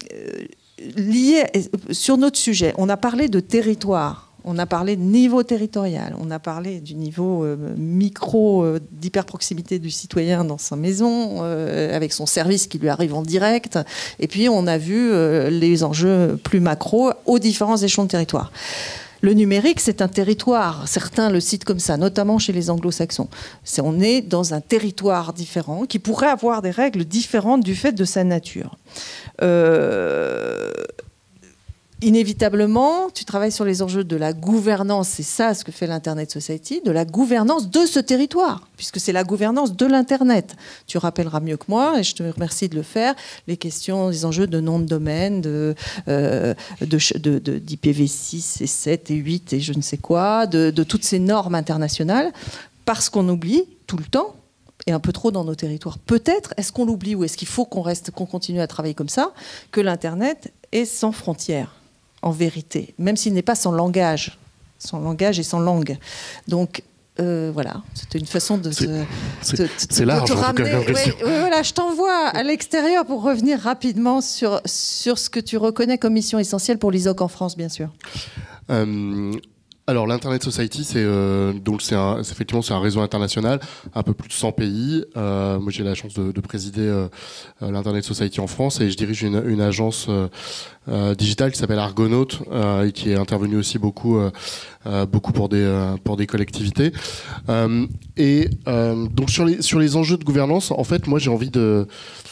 lié sur notre sujet, on a parlé de territoire. On a parlé de niveau territorial, on a parlé du niveau euh, micro euh, d'hyperproximité du citoyen dans sa maison, euh, avec son service qui lui arrive en direct, et puis on a vu euh, les enjeux plus macro aux différents échelons de territoire. Le numérique, c'est un territoire. Certains le citent comme ça, notamment chez les anglo-saxons. C'est, on est dans un territoire différent qui pourrait avoir des règles différentes du fait de sa nature. Euh... Inévitablement, tu travailles sur les enjeux de la gouvernance, c'est ça ce que fait l'Internet Society, de la gouvernance de ce territoire, puisque c'est la gouvernance de l'Internet. Tu rappelleras mieux que moi, et je te remercie de le faire, les questions, les enjeux de nom de domaine, de, euh, de, de, de, d'I P v six et sept et huit et je ne sais quoi, de, de toutes ces normes internationales, parce qu'on oublie tout le temps, et un peu trop dans nos territoires. Peut-être, est-ce qu'on l'oublie ou est-ce qu'il faut qu'on reste, qu'on continue à travailler comme ça, que l'Internet est sans frontières, en vérité, même s'il n'est pas sans langage, sans langage et sans langue. Donc, euh, voilà, c'était une façon de c'est, te, c'est, te, te, c'est large, te ramener. En tout cas, ouais, ouais, voilà, je t'envoie à l'extérieur pour revenir rapidement sur, sur ce que tu reconnais comme mission essentielle pour l'I S O C en France, bien sûr. Euh, alors, l'Internet Society, c'est, euh, donc c'est, un, c'est effectivement c'est un réseau international, un peu plus de cent pays. Euh, moi, j'ai la chance de, de présider euh, l'Internet Society en France et je dirige une, une agence euh, euh, digitale qui s'appelle Argonaut euh, et qui est intervenue aussi beaucoup, euh, euh, beaucoup pour des euh, pour des collectivités. Euh, et euh, donc sur les sur les enjeux de gouvernance, en fait, moi, j'ai envie de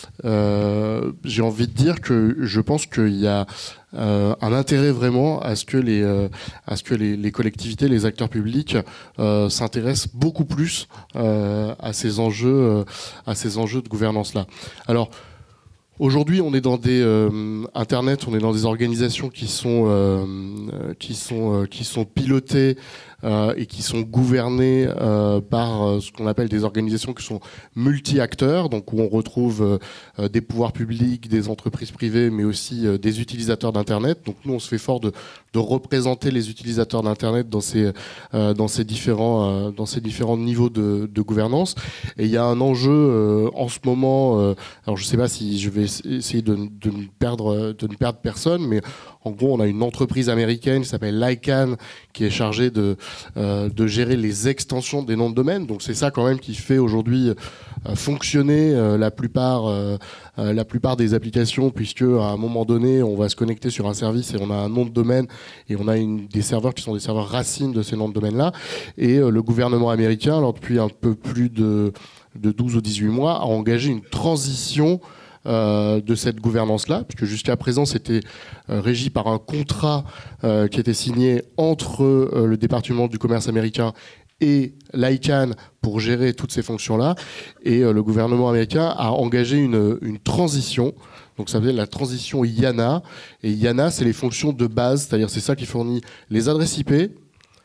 euh, j'ai envie de dire que je pense qu'il y a Euh, un intérêt vraiment à ce que les, euh, à ce que les, les collectivités, les acteurs publics euh, s'intéressent beaucoup plus euh, à ces enjeux, euh, à ces enjeux de gouvernance là. Alors aujourd'hui, on est dans des euh, Internet, on est dans des organisations qui sont euh, qui sont euh, qui sont pilotées euh, et qui sont gouvernées euh, par euh, ce qu'on appelle des organisations qui sont multi-acteurs, donc où on retrouve euh, des pouvoirs publics, des entreprises privées, mais aussi euh, des utilisateurs d'Internet. Donc nous, on se fait fort de, de représenter les utilisateurs d'Internet dans ces euh, dans ces différents euh, dans ces différents niveaux de, de gouvernance. Et il y a un enjeu euh, en ce moment. Euh, alors je sais pas si je vais essayer de, de ne perdre de ne perdre personne, mais en gros, on a une entreprise américaine qui s'appelle Lycan qui est chargée de, euh, de gérer les extensions des noms de domaine. Donc c'est ça quand même qui fait aujourd'hui euh, fonctionner euh, la plupart, euh, euh, la plupart des applications, puisque à un moment donné, on va se connecter sur un service et on a un nom de domaine et on a une, des serveurs qui sont des serveurs racines de ces noms de domaine-là. Et euh, le gouvernement américain, alors depuis un peu plus de, de douze ou dix-huit mois, a engagé une transition Euh, de cette gouvernance-là, puisque jusqu'à présent c'était euh, régi par un contrat euh, qui était signé entre euh, le département du commerce américain et l'ICANN pour gérer toutes ces fonctions-là, et euh, le gouvernement américain a engagé une, une transition. Donc ça s'appelle la transition IANA, et IANA c'est les fonctions de base, c'est-à-dire c'est ça qui fournit les adresses I P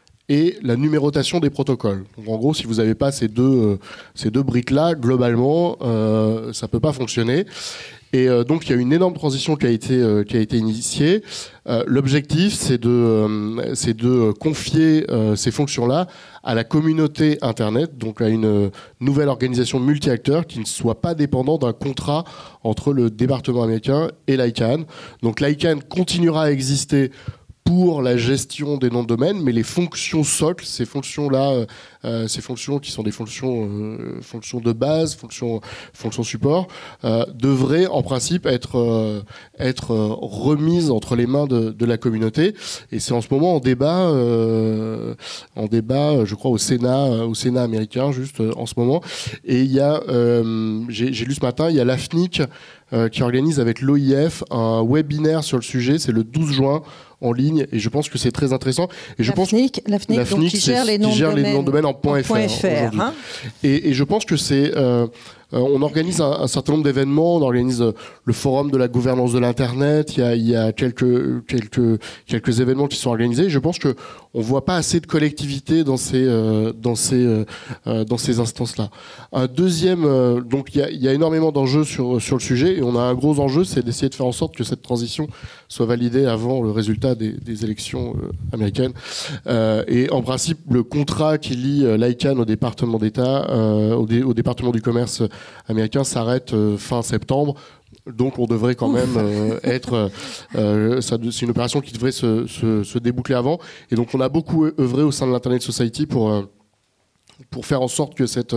et la numérotation des protocoles. Donc en gros, si vous n'avez pas ces deux, euh, ces deux briques-là, globalement, euh, ça ne peut pas fonctionner. Et euh, donc il y a une énorme transition qui a été, euh, qui a été initiée. Euh, l'objectif, c'est de, euh, c'est de confier euh, ces fonctions-là à la communauté Internet, donc à une nouvelle organisation multi-acteurs qui ne soit pas dépendant d'un contrat entre le département américain et l'ICANN. Donc l'ICANN continuera à exister pour la gestion des noms de domaine, mais les fonctions socles, ces fonctions-là, euh, ces fonctions qui sont des fonctions, euh, fonctions de base, fonctions, fonctions support, euh, devraient en principe être, euh, être euh, remises entre les mains de, de la communauté. Et c'est en ce moment en débat, euh, en débat, je crois au Sénat, au Sénat américain, juste euh, en ce moment. Et il y a, euh, j'ai, j'ai lu ce matin, il y a l'A F N I C euh, qui organise avec l'O I F un webinaire sur le sujet. C'est le douze juin. En ligne, et je pense que c'est très intéressant. Et je la pense F N I C, la F N I C, la F N I C donc, qui gère les noms qui gère de les domaine, noms de domaine en point .fr, .fr hein. et, et je pense que c'est euh, euh, on organise un, un certain nombre d'événements. On organise euh, le forum de la gouvernance de l'internet. Il y a, il y a quelques quelques quelques événements qui sont organisés. Je pense que on voit pas assez de collectivité dans ces euh, dans ces euh, dans ces instances-là. Un deuxième, euh, donc il y a, il y a énormément d'enjeux sur sur le sujet, et on a un gros enjeu, c'est d'essayer de faire en sorte que cette transition soit validée avant le résultat des, des élections euh, américaines. Euh, et en principe, le contrat qui lie euh, l'ICANN au département d'État, euh, au, dé, au département du commerce américain, s'arrête euh, fin septembre. Donc on devrait quand même euh, être... Euh, ça, c'est une opération qui devrait se, se, se déboucler avant. Et donc on a beaucoup œuvré au sein de l'Internet Society pour... Euh, pour faire en sorte que cette,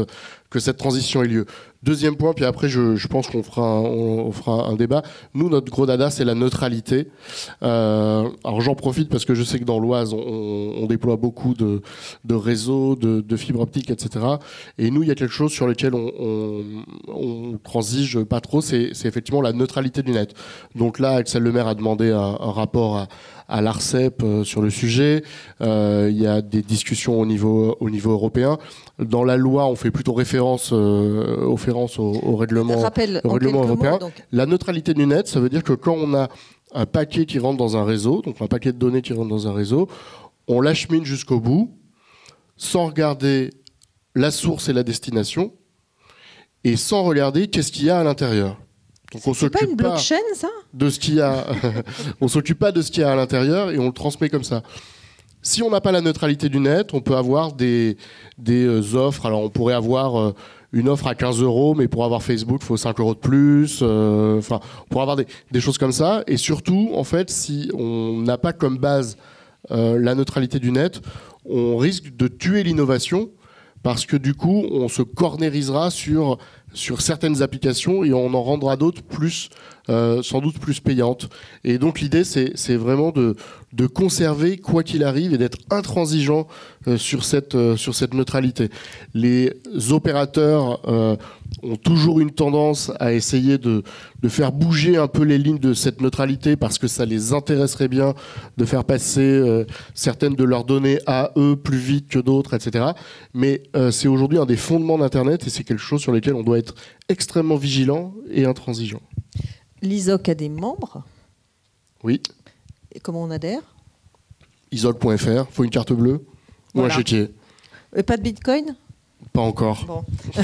que cette transition ait lieu. Deuxième point, puis après je, je pense qu'on fera, un, on, on fera un débat. Nous, notre gros dada, c'est la neutralité. Euh, alors j'en profite parce que je sais que dans l'Oise, on, on déploie beaucoup de, de réseaux, de, de fibres optiques, et cetera. Et nous, il y a quelque chose sur lequel on, on, on transige pas trop, c'est, c'est effectivement la neutralité du net. Donc là, Axel Lemaire a demandé un, un rapport à, à l'ARCEP euh, sur le sujet. Euh, il y a des discussions au niveau, au niveau européen. Dans la loi, on fait plutôt référence, euh, au, au règlement, Rappel, au règlement européen. Mots, donc... La neutralité du net, ça veut dire que quand on a un paquet qui rentre dans un réseau, donc un paquet de données qui rentre dans un réseau, on l'achemine jusqu'au bout, sans regarder la source et la destination, et sans regarder qu'est-ce qu'il y a à l'intérieur. Donc on s'occupe pas une blockchain, pas ça de ce qu'il y a. On s'occupe pas de ce qu'il y a à l'intérieur et on le transmet comme ça. Si on n'a pas la neutralité du net, on peut avoir des, des offres. Alors on pourrait avoir euh, une offre à quinze euros, mais pour avoir Facebook, il faut cinq euros de plus. Euh, enfin, on pourrait avoir des, des choses comme ça. Et surtout, en fait, si on n'a pas comme base euh, la neutralité du net, on risque de tuer l'innovation parce que du coup, on se cornérisera sur sur certaines applications et on en rendra d'autres plus, euh, sans doute plus payantes. Et donc l'idée, c'est, c'est vraiment de, de conserver, quoi qu'il arrive, et d'être intransigeant euh, sur, cette, euh, sur cette neutralité. Les opérateurs euh, ont toujours une tendance à essayer de, de faire bouger un peu les lignes de cette neutralité parce que ça les intéresserait bien de faire passer euh, certaines de leurs données à eux plus vite que d'autres, et cetera. Mais euh, c'est aujourd'hui un des fondements d'Internet et c'est quelque chose sur lequel on doit être extrêmement vigilant et intransigeant. L'I S O C a des membres. Oui. Et comment on adhère? I S O C point F R, faut une carte bleue ou voilà. un chéquier. Et pas de Bitcoin? Pas encore. Bon.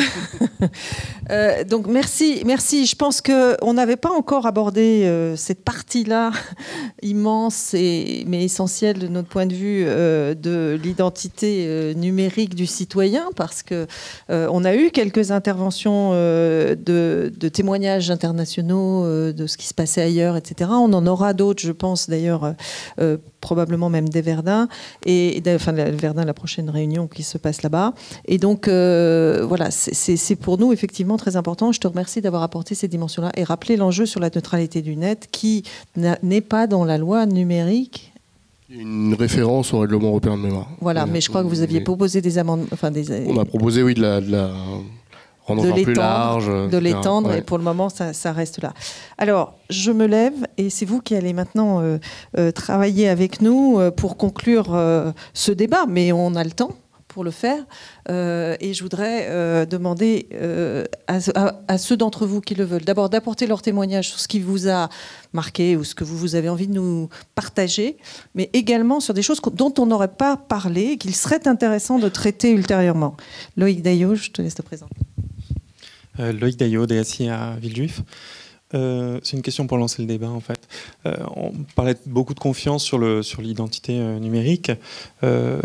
euh, donc merci, merci. Je pense qu'on n'avait pas encore abordé euh, cette partie-là immense et, mais essentielle de notre point de vue euh, de l'identité euh, numérique du citoyen, parce que euh, on a eu quelques interventions euh, de, de témoignages internationaux euh, de ce qui se passait ailleurs, et cetera. On en aura d'autres, je pense d'ailleurs, euh, probablement même des Verdun et enfin Verdun, la prochaine réunion qui se passe là-bas. Et donc Euh, voilà, c'est, c'est pour nous effectivement très important. Je te remercie d'avoir apporté ces dimensions-là et rappelé l'enjeu sur la neutralité du net qui n'est pas dans la loi numérique. Une référence au règlement européen de mémoire. Voilà, mais je crois que vous aviez proposé des amendements. Enfin, des... On a proposé, oui, de la, de la rendre de un plus large. De l'étendre, ouais. Et pour le moment, ça, ça reste là. Alors, je me lève et c'est vous qui allez maintenant euh, euh, travailler avec nous euh, pour conclure euh, ce débat, mais on a le temps pour le faire. Euh, et je voudrais euh, demander euh, à, à, à ceux d'entre vous qui le veulent, d'abord d'apporter leur témoignage sur ce qui vous a marqué ou ce que vous, vous avez envie de nous partager, mais également sur des choses dont on n'aurait pas parlé et qu'il serait intéressant de traiter ultérieurement. Loïc Daillot, je te laisse te présenter. Euh, Loïc Daillot, D S I à Villejuif. Euh, c'est une question pour lancer le débat en fait. Euh, on parlait beaucoup de confiance sur, le, sur l'identité euh, numérique. Euh,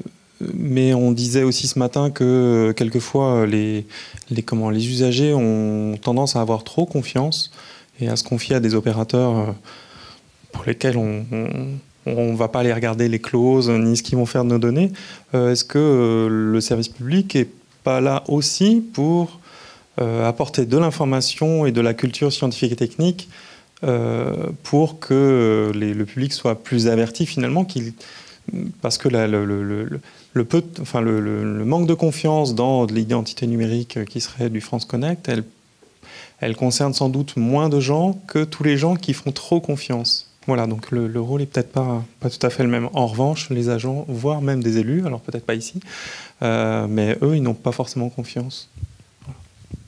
Mais on disait aussi ce matin que quelquefois les, les, comment, les usagers ont tendance à avoir trop confiance et à se confier à des opérateurs pour lesquels on ne va pas aller regarder les clauses ni ce qu'ils vont faire de nos données. Euh, est-ce que le service public n'est pas là aussi pour euh, apporter de l'information et de la culture scientifique et technique euh, pour que les, le public soit plus averti finalement qu'il, parce que la, le, le, le Le, peu, enfin le, le, le manque de confiance dans l'identité numérique qui serait du France Connect, elle, elle concerne sans doute moins de gens que tous les gens qui font trop confiance. Voilà, donc le, le rôle n'est peut-être pas, pas tout à fait le même. En revanche, les agents, voire même des élus, alors peut-être pas ici, euh, mais eux, ils n'ont pas forcément confiance. Voilà.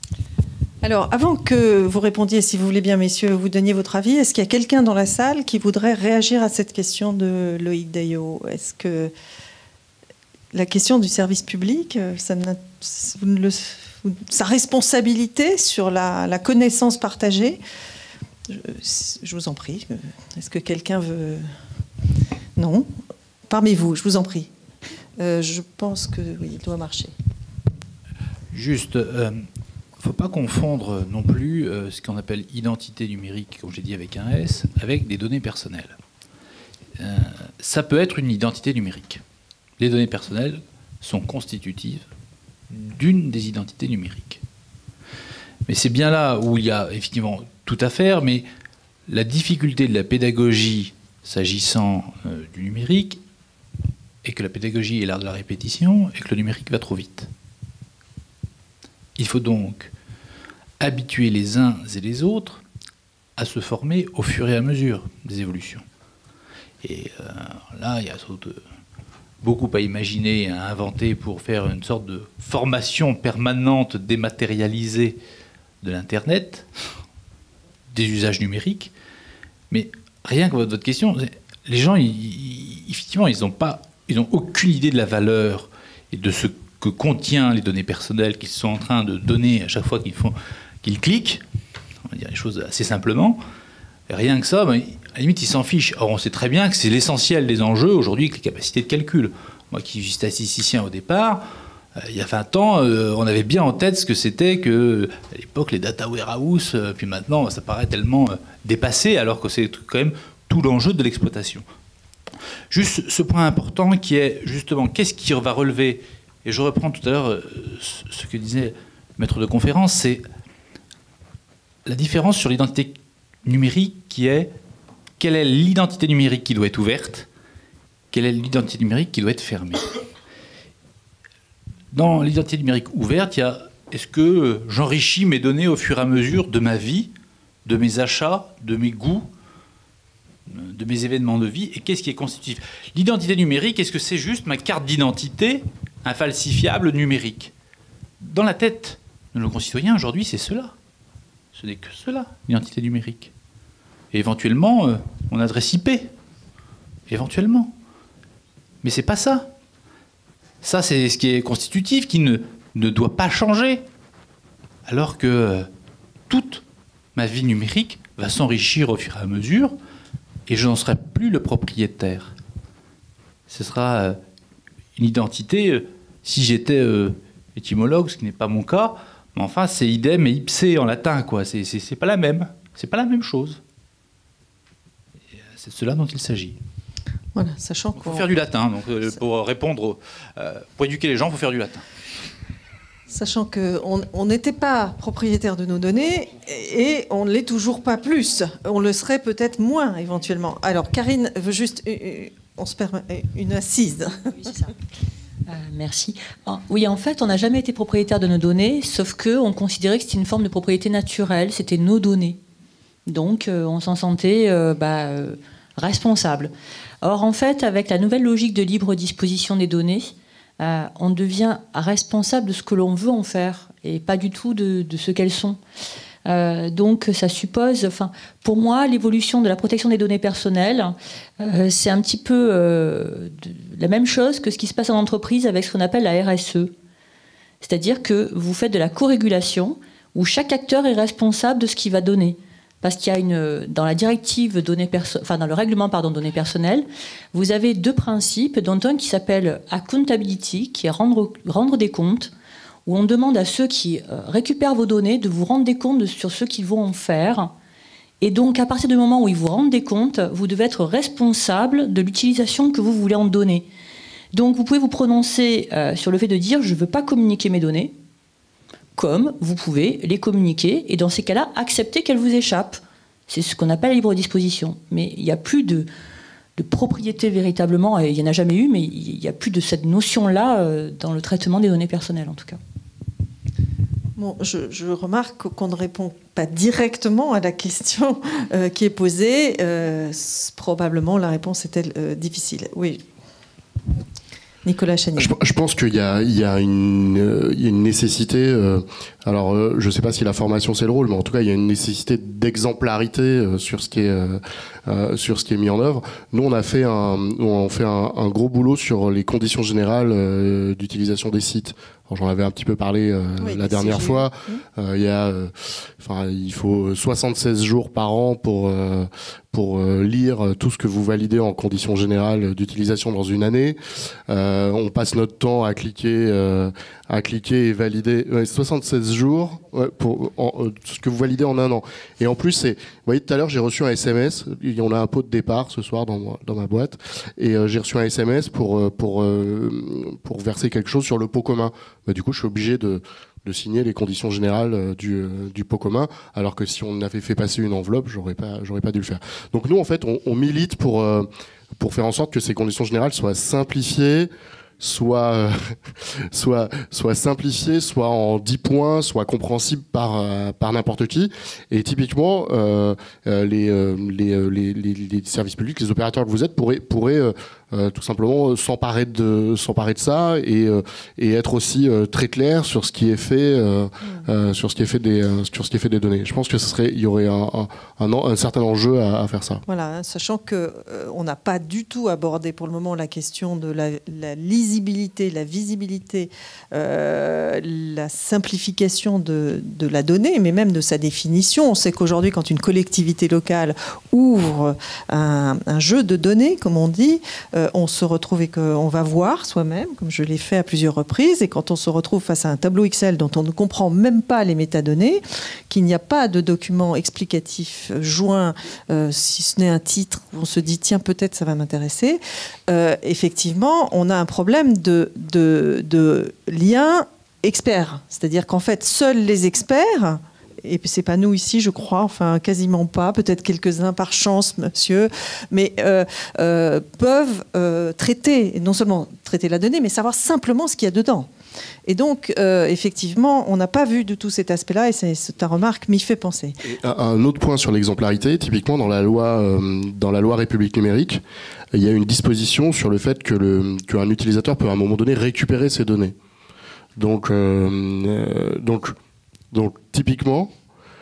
Alors, avant que vous répondiez, si vous voulez bien, messieurs, vous donniez votre avis, est-ce qu'il y a quelqu'un dans la salle qui voudrait réagir à cette question de Loïc Daillot? Est-ce que la question du service public, ça le, sa responsabilité sur la, la connaissance partagée, je, je vous en prie. Est-ce que quelqu'un veut... Non. Parmi vous, je vous en prie. Euh, je pense que oui, il doit marcher. Juste, il euh, ne faut pas confondre non plus euh, ce qu'on appelle identité numérique, comme j'ai dit avec un S, avec des données personnelles. Euh, ça peut être une identité numérique. Les données personnelles sont constitutives d'une des identités numériques. Mais c'est bien là où il y a effectivement tout à faire, mais la difficulté de la pédagogie s'agissant euh, du numérique est que la pédagogie est l'art de la répétition et que le numérique va trop vite. Il faut donc habituer les uns et les autres à se former au fur et à mesure des évolutions. Et euh, là, il y a beaucoup à imaginer, à inventer pour faire une sorte de formation permanente dématérialisée de l'Internet, des usages numériques. Mais rien que votre question, les gens, ils, ils, effectivement, ils n'ont pas, ils n'ont aucune idée de la valeur et de ce que contient les données personnelles qu'ils sont en train de donner à chaque fois qu'ils font, qu'ils cliquent. On va dire les choses assez simplement. Et rien que ça, ben, à la limite, ils s'en fichent. Or, on sait très bien que c'est l'essentiel des enjeux aujourd'hui, avec les capacités de calcul. Moi qui suis statisticien au départ, euh, il y a vingt ans, euh, on avait bien en tête ce que c'était que, à l'époque, les data warehouse, euh, puis maintenant, ça paraît tellement euh, dépassé, alors que c'est quand même tout l'enjeu de l'exploitation. Juste ce point important qui est justement, qu'est-ce qui va relever, et je reprends tout à l'heure euh, ce que disait le maître de conférence, c'est la différence sur l'identité numérique qui est, quelle est l'identité numérique qui doit être ouverte, quelle est l'identité numérique qui doit être fermée. Dans l'identité numérique ouverte, il y a, est-ce que j'enrichis mes données au fur et à mesure de ma vie, de mes achats, de mes goûts, de mes événements de vie, et qu'est-ce qui est constitutif? L'identité numérique, est-ce que c'est juste ma carte d'identité infalsifiable numérique? Dans la tête de nos concitoyens, aujourd'hui, c'est cela. Ce n'est que cela, l'identité numérique. Et éventuellement, euh, mon adresse I P. Éventuellement. Mais c'est pas ça. Ça, c'est ce qui est constitutif, qui ne, ne doit pas changer. Alors que euh, toute ma vie numérique va s'enrichir au fur et à mesure, et je n'en serai plus le propriétaire. Ce sera euh, une identité, euh, si j'étais euh, étymologue, ce qui n'est pas mon cas, mais enfin, c'est idem et ipse en latin, quoi. C'est, c'est, c'est pas la même. C'est pas la même chose. Et c'est de cela dont il s'agit. Voilà, sachant qu'il faut faire du latin. Donc, euh, pour répondre, euh, pour éduquer les gens, il faut faire du latin. Sachant qu'on n'était pas propriétaire de nos données et on ne l'est toujours pas plus. On le serait peut-être moins éventuellement. Alors, Karine veut juste on se permet une assise. Oui, c'est ça. Euh, merci. Oui, en fait, on n'a jamais été propriétaire de nos données, sauf qu'on considérait que c'était une forme de propriété naturelle, c'était nos données. Donc, euh, on s'en sentait euh, bah, euh, responsable. Or, en fait, avec la nouvelle logique de libre disposition des données, euh, on devient responsable de ce que l'on veut en faire, et pas du tout de, de ce qu'elles sont. Euh, donc ça suppose, enfin, pour moi, l'évolution de la protection des données personnelles, euh, c'est un petit peu euh, de, la même chose que ce qui se passe en entreprise avec ce qu'on appelle la R S E. C'est-à-dire que vous faites de la co-régulation où chaque acteur est responsable de ce qu'il va donner. Parce qu'il y a une, dans la directive données perso- enfin dans le règlement pardon, données personnelles, vous avez deux principes, dont un qui s'appelle accountability, qui est rendre, rendre des comptes, où on demande à ceux qui récupèrent vos données de vous rendre des comptes sur ce qu'ils vont en faire. Et donc, à partir du moment où ils vous rendent des comptes, vous devez être responsable de l'utilisation que vous voulez en donner. Donc, vous pouvez vous prononcer euh, sur le fait de dire « je ne veux pas communiquer mes données », comme vous pouvez les communiquer, et dans ces cas-là, accepter qu'elles vous échappent. C'est ce qu'on appelle la libre disposition. Mais il n'y a plus de, de propriété véritablement, et il n'y en a jamais eu, mais il n'y a plus de cette notion-là euh, dans le traitement des données personnelles, en tout cas. Bon, je, je remarque qu'on ne répond pas directement à la question euh, qui est posée. Euh, probablement, la réponse est-elle euh, difficile. Oui. Nicolas Chagny. Je, je pense qu'il y a, il y a, une, euh, il y a une nécessité, euh, alors euh, je ne sais pas si la formation c'est le rôle, mais en tout cas il y a une nécessité d'exemplarité euh, sur, ce qui est, euh, euh, sur ce qui est mis en œuvre. Nous on a fait un, on fait un, un gros boulot sur les conditions générales euh, d'utilisation des sites. J'en avais un petit peu parlé euh, oui, la dernière si fois. Euh, il y a, euh, enfin, il faut soixante-seize jours par an pour euh, pour euh, lire tout ce que vous validez en conditions générales d'utilisation dans une année. Euh, on passe notre temps à cliquer, euh, à cliquer et valider ouais, soixante-seize jours ouais, pour en, euh, ce que vous validez en un an. Et en plus, c'est, vous voyez, tout à l'heure, j'ai reçu un S M S. On a un pot de départ ce soir dans, moi, dans ma boîte, et euh, j'ai reçu un S M S pour pour euh, pour verser quelque chose sur le pot commun. Bah, du coup, je suis obligé de de signer les conditions générales euh, du, euh, du pot commun, alors que si on avait fait passer une enveloppe, j'aurais pas, j'aurais pas dû le faire. Donc nous, en fait, on, on milite pour, euh, pour faire en sorte que ces conditions générales soient simplifiées, soit, euh, soit, soit simplifiées, soit en dix points, soit compréhensibles par, euh, par n'importe qui. Et typiquement, euh, euh, les, euh, les, euh, les, les, les services publics, les opérateurs que vous êtes, pourraient, pourraient euh, Euh, tout simplement s'emparer de s'emparer de ça et euh, et être aussi euh, très clair sur ce qui est fait euh, euh, sur ce qui est fait des euh, sur ce qui est fait des données. Je pense que ce serait il y aurait un un, un, un certain enjeu à, à faire ça. Voilà, sachant que euh, on n'a pas du tout abordé pour le moment la question de la, la lisibilité, la visibilité, euh, la simplification de de la donnée, mais même de sa définition. On sait qu'aujourd'hui, quand une collectivité locale ouvre un, un jeu de données, comme on dit, euh, on se retrouve et qu'on va voir soi-même, comme je l'ai fait à plusieurs reprises, et quand on se retrouve face à un tableau Excel dont on ne comprend même pas les métadonnées, qu'il n'y a pas de document explicatif joint, euh, si ce n'est un titre où on se dit tiens, peut-être ça va m'intéresser, euh, effectivement, on a un problème de, de, de lien expert. C'est-à-dire qu'en fait, seuls les experts, et c'est pas nous ici, je crois, enfin quasiment pas, peut-être quelques-uns par chance, monsieur, mais euh, euh, peuvent euh, traiter, non seulement traiter la donnée, mais savoir simplement ce qu'il y a dedans. Et donc, euh, effectivement, on n'a pas vu du tout cet aspect-là, et c'est, ta remarque m'y fait penser. Et un autre point sur l'exemplarité, typiquement dans la loi, euh, dans la loi République numérique, il y a une disposition sur le fait que le, qu'un utilisateur peut à un moment donné récupérer ses données. Donc, euh, euh, donc, donc typiquement,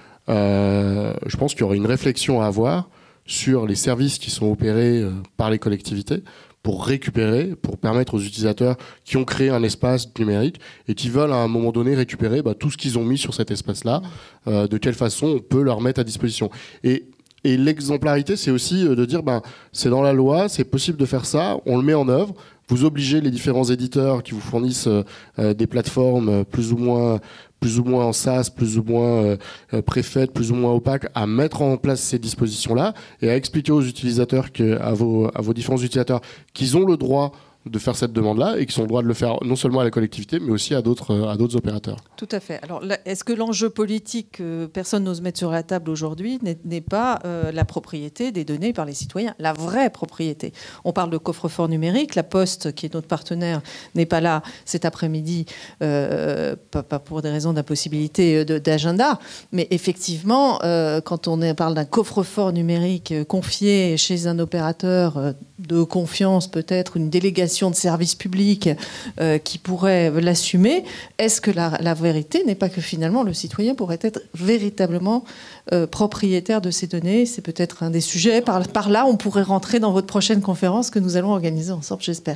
euh, je pense qu'il y aurait une réflexion à avoir sur les services qui sont opérés euh, par les collectivités pour récupérer, pour permettre aux utilisateurs qui ont créé un espace numérique et qui veulent à un moment donné récupérer bah, tout ce qu'ils ont mis sur cet espace-là, euh, de quelle façon on peut leur mettre à disposition. Et Et l'exemplarité, c'est aussi de dire, ben, c'est dans la loi, c'est possible de faire ça, on le met en œuvre. Vous obligez les différents éditeurs qui vous fournissent euh, des plateformes plus ou moins, plus ou moins en SaaS, plus ou moins euh, préfaites, plus ou moins opaques, à mettre en place ces dispositions-là et à expliquer aux utilisateurs, que, à, vos, à vos différents utilisateurs, qu'ils ont le droit de faire cette demande-là et qu'ils ont le droit de le faire non seulement à la collectivité, mais aussi à d'autres, à d'autres opérateurs. Tout à fait. Alors, là, est-ce que l'enjeu politique que personne n'ose mettre sur la table aujourd'hui n'est, n'est pas euh, la propriété des données par les citoyens, la vraie propriété? On parle de coffre-fort numérique. La Poste, qui est notre partenaire, n'est pas là cet après-midi, euh, pas, pas pour des raisons d'impossibilité de, d'agenda, mais effectivement, euh, quand on est, parle d'un coffre-fort numérique confié chez un opérateur euh, de confiance, peut-être une délégation de services publics euh, qui pourrait l'assumer, est-ce que la, la vérité n'est pas que finalement le citoyen pourrait être véritablement euh, propriétaire de ces données? C'est peut-être un des sujets. Par, par là, on pourrait rentrer dans votre prochaine conférence que nous allons organiser ensemble, j'espère.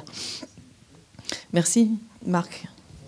Merci, Marc.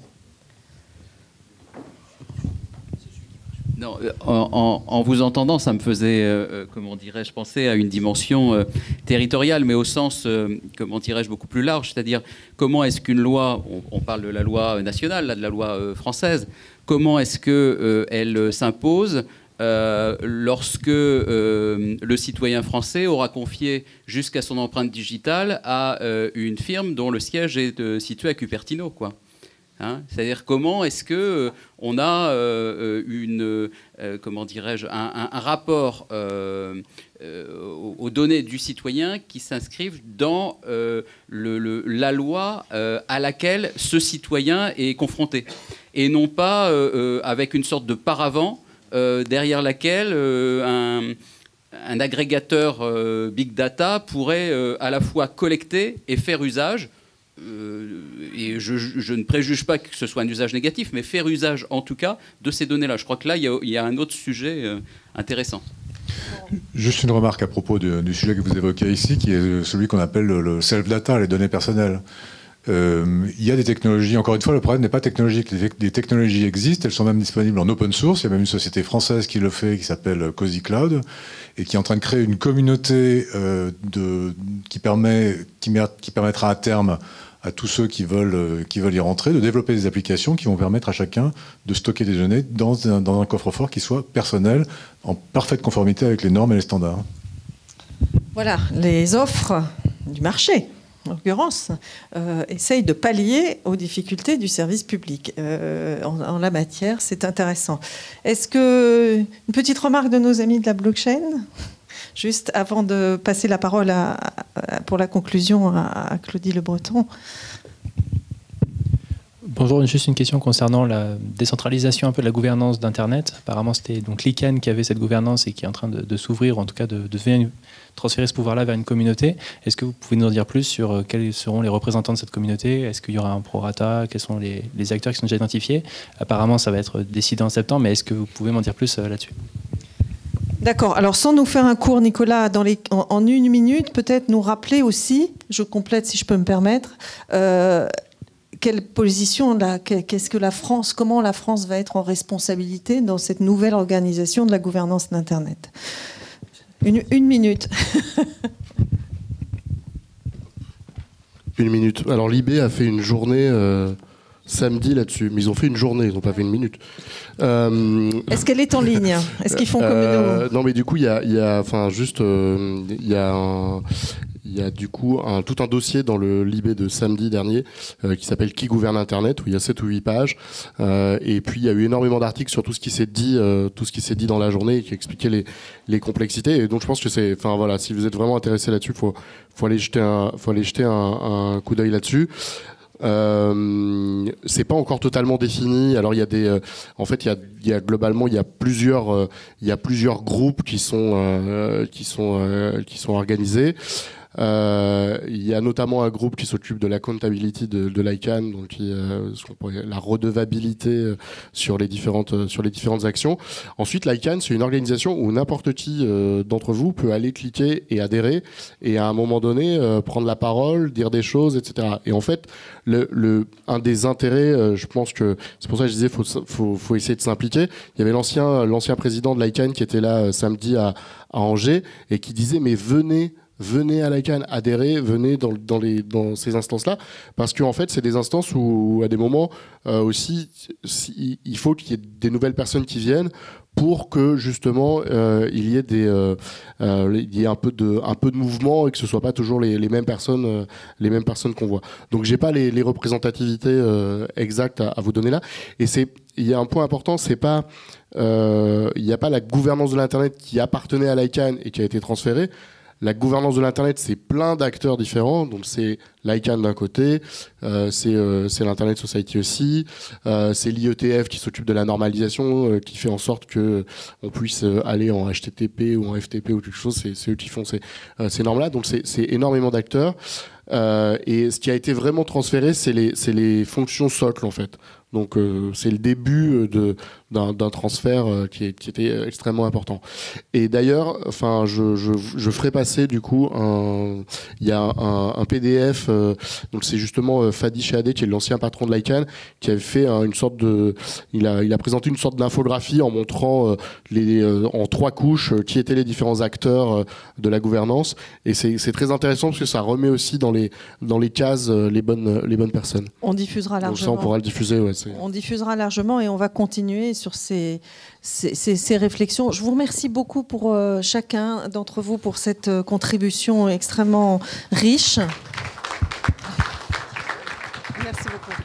Non, en, en, en vous entendant, ça me faisait, euh, comment dirais-je, penser à une dimension euh, territoriale, mais au sens, euh, comment dirais-je, beaucoup plus large. C'est-à-dire, comment est-ce qu'une loi, on, on parle de la loi nationale, là, de la loi euh, française, comment est-ce qu'elle euh, s'impose euh, lorsque euh, le citoyen français aura confié jusqu'à son empreinte digitale à euh, une firme dont le siège est euh, situé à Cupertino, quoi. Hein, c'est-à-dire comment est-ce que euh, on a euh, une, euh, comment dirais-je, un, un, un rapport euh, euh, aux, aux données du citoyen qui s'inscrivent dans euh, le, le, la loi euh, à laquelle ce citoyen est confronté, et non pas euh, euh, avec une sorte de paravent euh, derrière laquelle euh, un, un agrégateur euh, big data pourrait euh, à la fois collecter et faire usage. Euh, et je, je ne préjuge pas que ce soit un usage négatif, mais faire usage en tout cas de ces données-là. Je crois que là, il y a, il y a un autre sujet euh, intéressant. Juste une remarque à propos de, du sujet que vous évoquez ici, qui est celui qu'on appelle le self-data, les données personnelles. Euh, il y a des technologies, encore une fois, le problème n'est pas technologique. Les, les technologies existent, elles sont même disponibles en open source. Il y a même une société française qui le fait, qui s'appelle Cozy Cloud, et qui est en train de créer une communauté euh, de, qui, permet, qui, qui permettra à terme à tous ceux qui veulent, qui veulent y rentrer, de développer des applications qui vont permettre à chacun de stocker des données dans un, dans un coffre-fort qui soit personnel, en parfaite conformité avec les normes et les standards. Voilà, les offres du marché, en l'occurrence, euh, essayent de pallier aux difficultés du service public. Euh, en, en la matière, c'est intéressant. Est-ce que une petite remarque de nos amis de la blockchain ? Juste avant de passer la parole à, à, pour la conclusion à, à Claudie Le Breton. Bonjour, juste une question concernant la décentralisation un peu de la gouvernance d'Internet. Apparemment, c'était donc l'I C A N qui avait cette gouvernance et qui est en train de, de s'ouvrir, ou en tout cas de, de venir transférer ce pouvoir-là vers une communauté. Est-ce que vous pouvez nous en dire plus sur quels seront les représentants de cette communauté? Est-ce qu'il y aura un prorata? Quels sont les, les acteurs qui sont déjà identifiés? Apparemment, ça va être décidé en septembre, mais est-ce que vous pouvez m'en dire plus là-dessus? D'accord. Alors, sans nous faire un cours, Nicolas, dans les, en, en une minute, peut-être nous rappeler aussi, je complète si je peux me permettre, euh, quelle position, là, qu'est-ce que la France, comment la France va être en responsabilité dans cette nouvelle organisation de la gouvernance d'Internet. Une, une minute. Une minute. Alors, l'I B a fait une journée... Euh samedi là-dessus, mais ils ont fait une journée, ils n'ont pas fait une minute. Euh, Est-ce qu'elle est en ligne? Est-ce qu'ils font comme euh, nous? Non, mais du coup, il y a, y a, enfin, juste, euh, il y a un, il y a du coup un, tout un dossier dans le Libé de samedi dernier euh, qui s'appelle Qui gouverne Internet, où il y a sept ou huit pages. Euh, et puis il y a eu énormément d'articles sur tout ce qui s'est dit, euh, tout ce qui s'est dit dans la journée, et qui expliquait les, les complexités. Et donc je pense que c'est, enfin voilà, si vous êtes vraiment intéressé là-dessus, faut, faut aller jeter un, faut aller jeter un, un coup d'œil là-dessus. Euh, c'est pas encore totalement défini. Alors il y a des, euh, en fait il y a, il y a globalement il y a plusieurs, euh, il y a plusieurs groupes qui sont, euh, qui sont, euh, qui sont organisés. Euh, il y a notamment un groupe qui s'occupe de l'accountability de, de l'I C A N, donc qui, euh, ce qu'on pourrait, la redevabilité euh, sur les différentes euh, sur les différentes actions. Ensuite, l'I C A N, c'est une organisation où n'importe qui euh, d'entre vous peut aller cliquer et adhérer, et à un moment donné euh, prendre la parole, dire des choses, et cetera. Et en fait, le, le un des intérêts, euh, je pense que c'est pour ça que je disais, faut faut, faut essayer de s'impliquer. Il y avait l'ancien l'ancien président de l'I C A N qui était là euh, samedi à, à Angers et qui disait mais venez. Venez à l'I C A N, adhérez, venez dans, dans, les, dans ces instances-là, parce qu'en fait, c'est des instances où, à des moments euh, aussi, si, il faut qu'il y ait des nouvelles personnes qui viennent pour que justement euh, il y ait des, euh, euh, il y ait un peu de, un peu de mouvement et que ce soit pas toujours les, les mêmes personnes, euh, les mêmes personnes qu'on voit. Donc, j'ai pas les, les représentativités euh, exactes à, à vous donner là. Et c'est, il y a un point important, c'est pas, euh, il n'y a pas la gouvernance de l'internet qui appartenait à l'I C A N et qui a été transférée. La gouvernance de l'Internet, c'est plein d'acteurs différents. Donc, c'est l'I C A N d'un côté, euh, c'est euh, l'Internet Society aussi, euh, c'est l'I E T F qui s'occupe de la normalisation, euh, qui fait en sorte que on puisse aller en H T T P ou en F T P ou quelque chose. C'est eux qui font ces, euh, ces normes-là. Donc, c'est énormément d'acteurs. Euh, et ce qui a été vraiment transféré, c'est les, les fonctions socles, en fait. Donc, euh, c'est le début d'un transfert euh, qui, est, qui était extrêmement important. Et d'ailleurs, enfin, je, je, je ferai passer, du coup, un, il y a un, un P D F, euh, donc c'est justement euh, Fadi Chehadeh, qui est l'ancien patron de l'I C A N, qui avait fait euh, une sorte de... Il a, il a présenté une sorte d'infographie en montrant euh, les, euh, en trois couches euh, qui étaient les différents acteurs euh, de la gouvernance. Et c'est très intéressant parce que ça remet aussi dans les, dans les cases euh, les, bonnes, les bonnes personnes. On diffusera largement. Donc ça, on pourra le diffuser, ouais. On diffusera largement et on va continuer sur ces, ces, ces, ces réflexions. Je vous remercie beaucoup pour euh, chacun d'entre vous pour cette euh, contribution extrêmement riche. Merci beaucoup.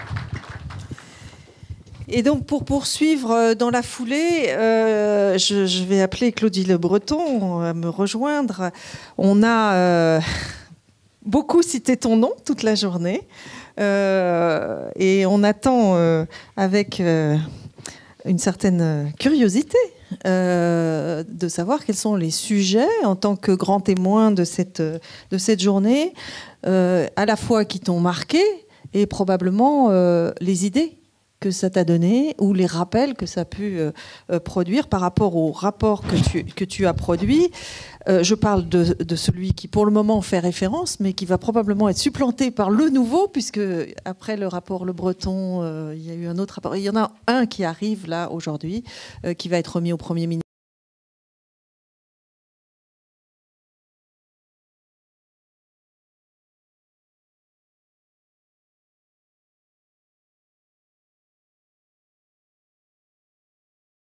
Et donc, pour poursuivre dans la foulée, euh, je, je vais appeler Claudie Le Breton à me rejoindre. On a euh, beaucoup cité ton nom toute la journée. Euh, et on attend euh, avec euh, une certaine curiosité euh, de savoir quels sont les sujets en tant que grand témoin de cette, de cette journée, euh, à la fois qui t'ont marqué et probablement euh, les idées que ça t'a donné ou les rappels que ça a pu euh, euh, produire par rapport au rapport que tu, que tu as produit. Euh, je parle de, de celui qui, pour le moment, fait référence, mais qui va probablement être supplanté par le nouveau, puisque après le rapport Le Breton, euh, il y a eu un autre rapport. Il y en a un qui arrive là aujourd'hui, euh, qui va être remis au Premier ministre.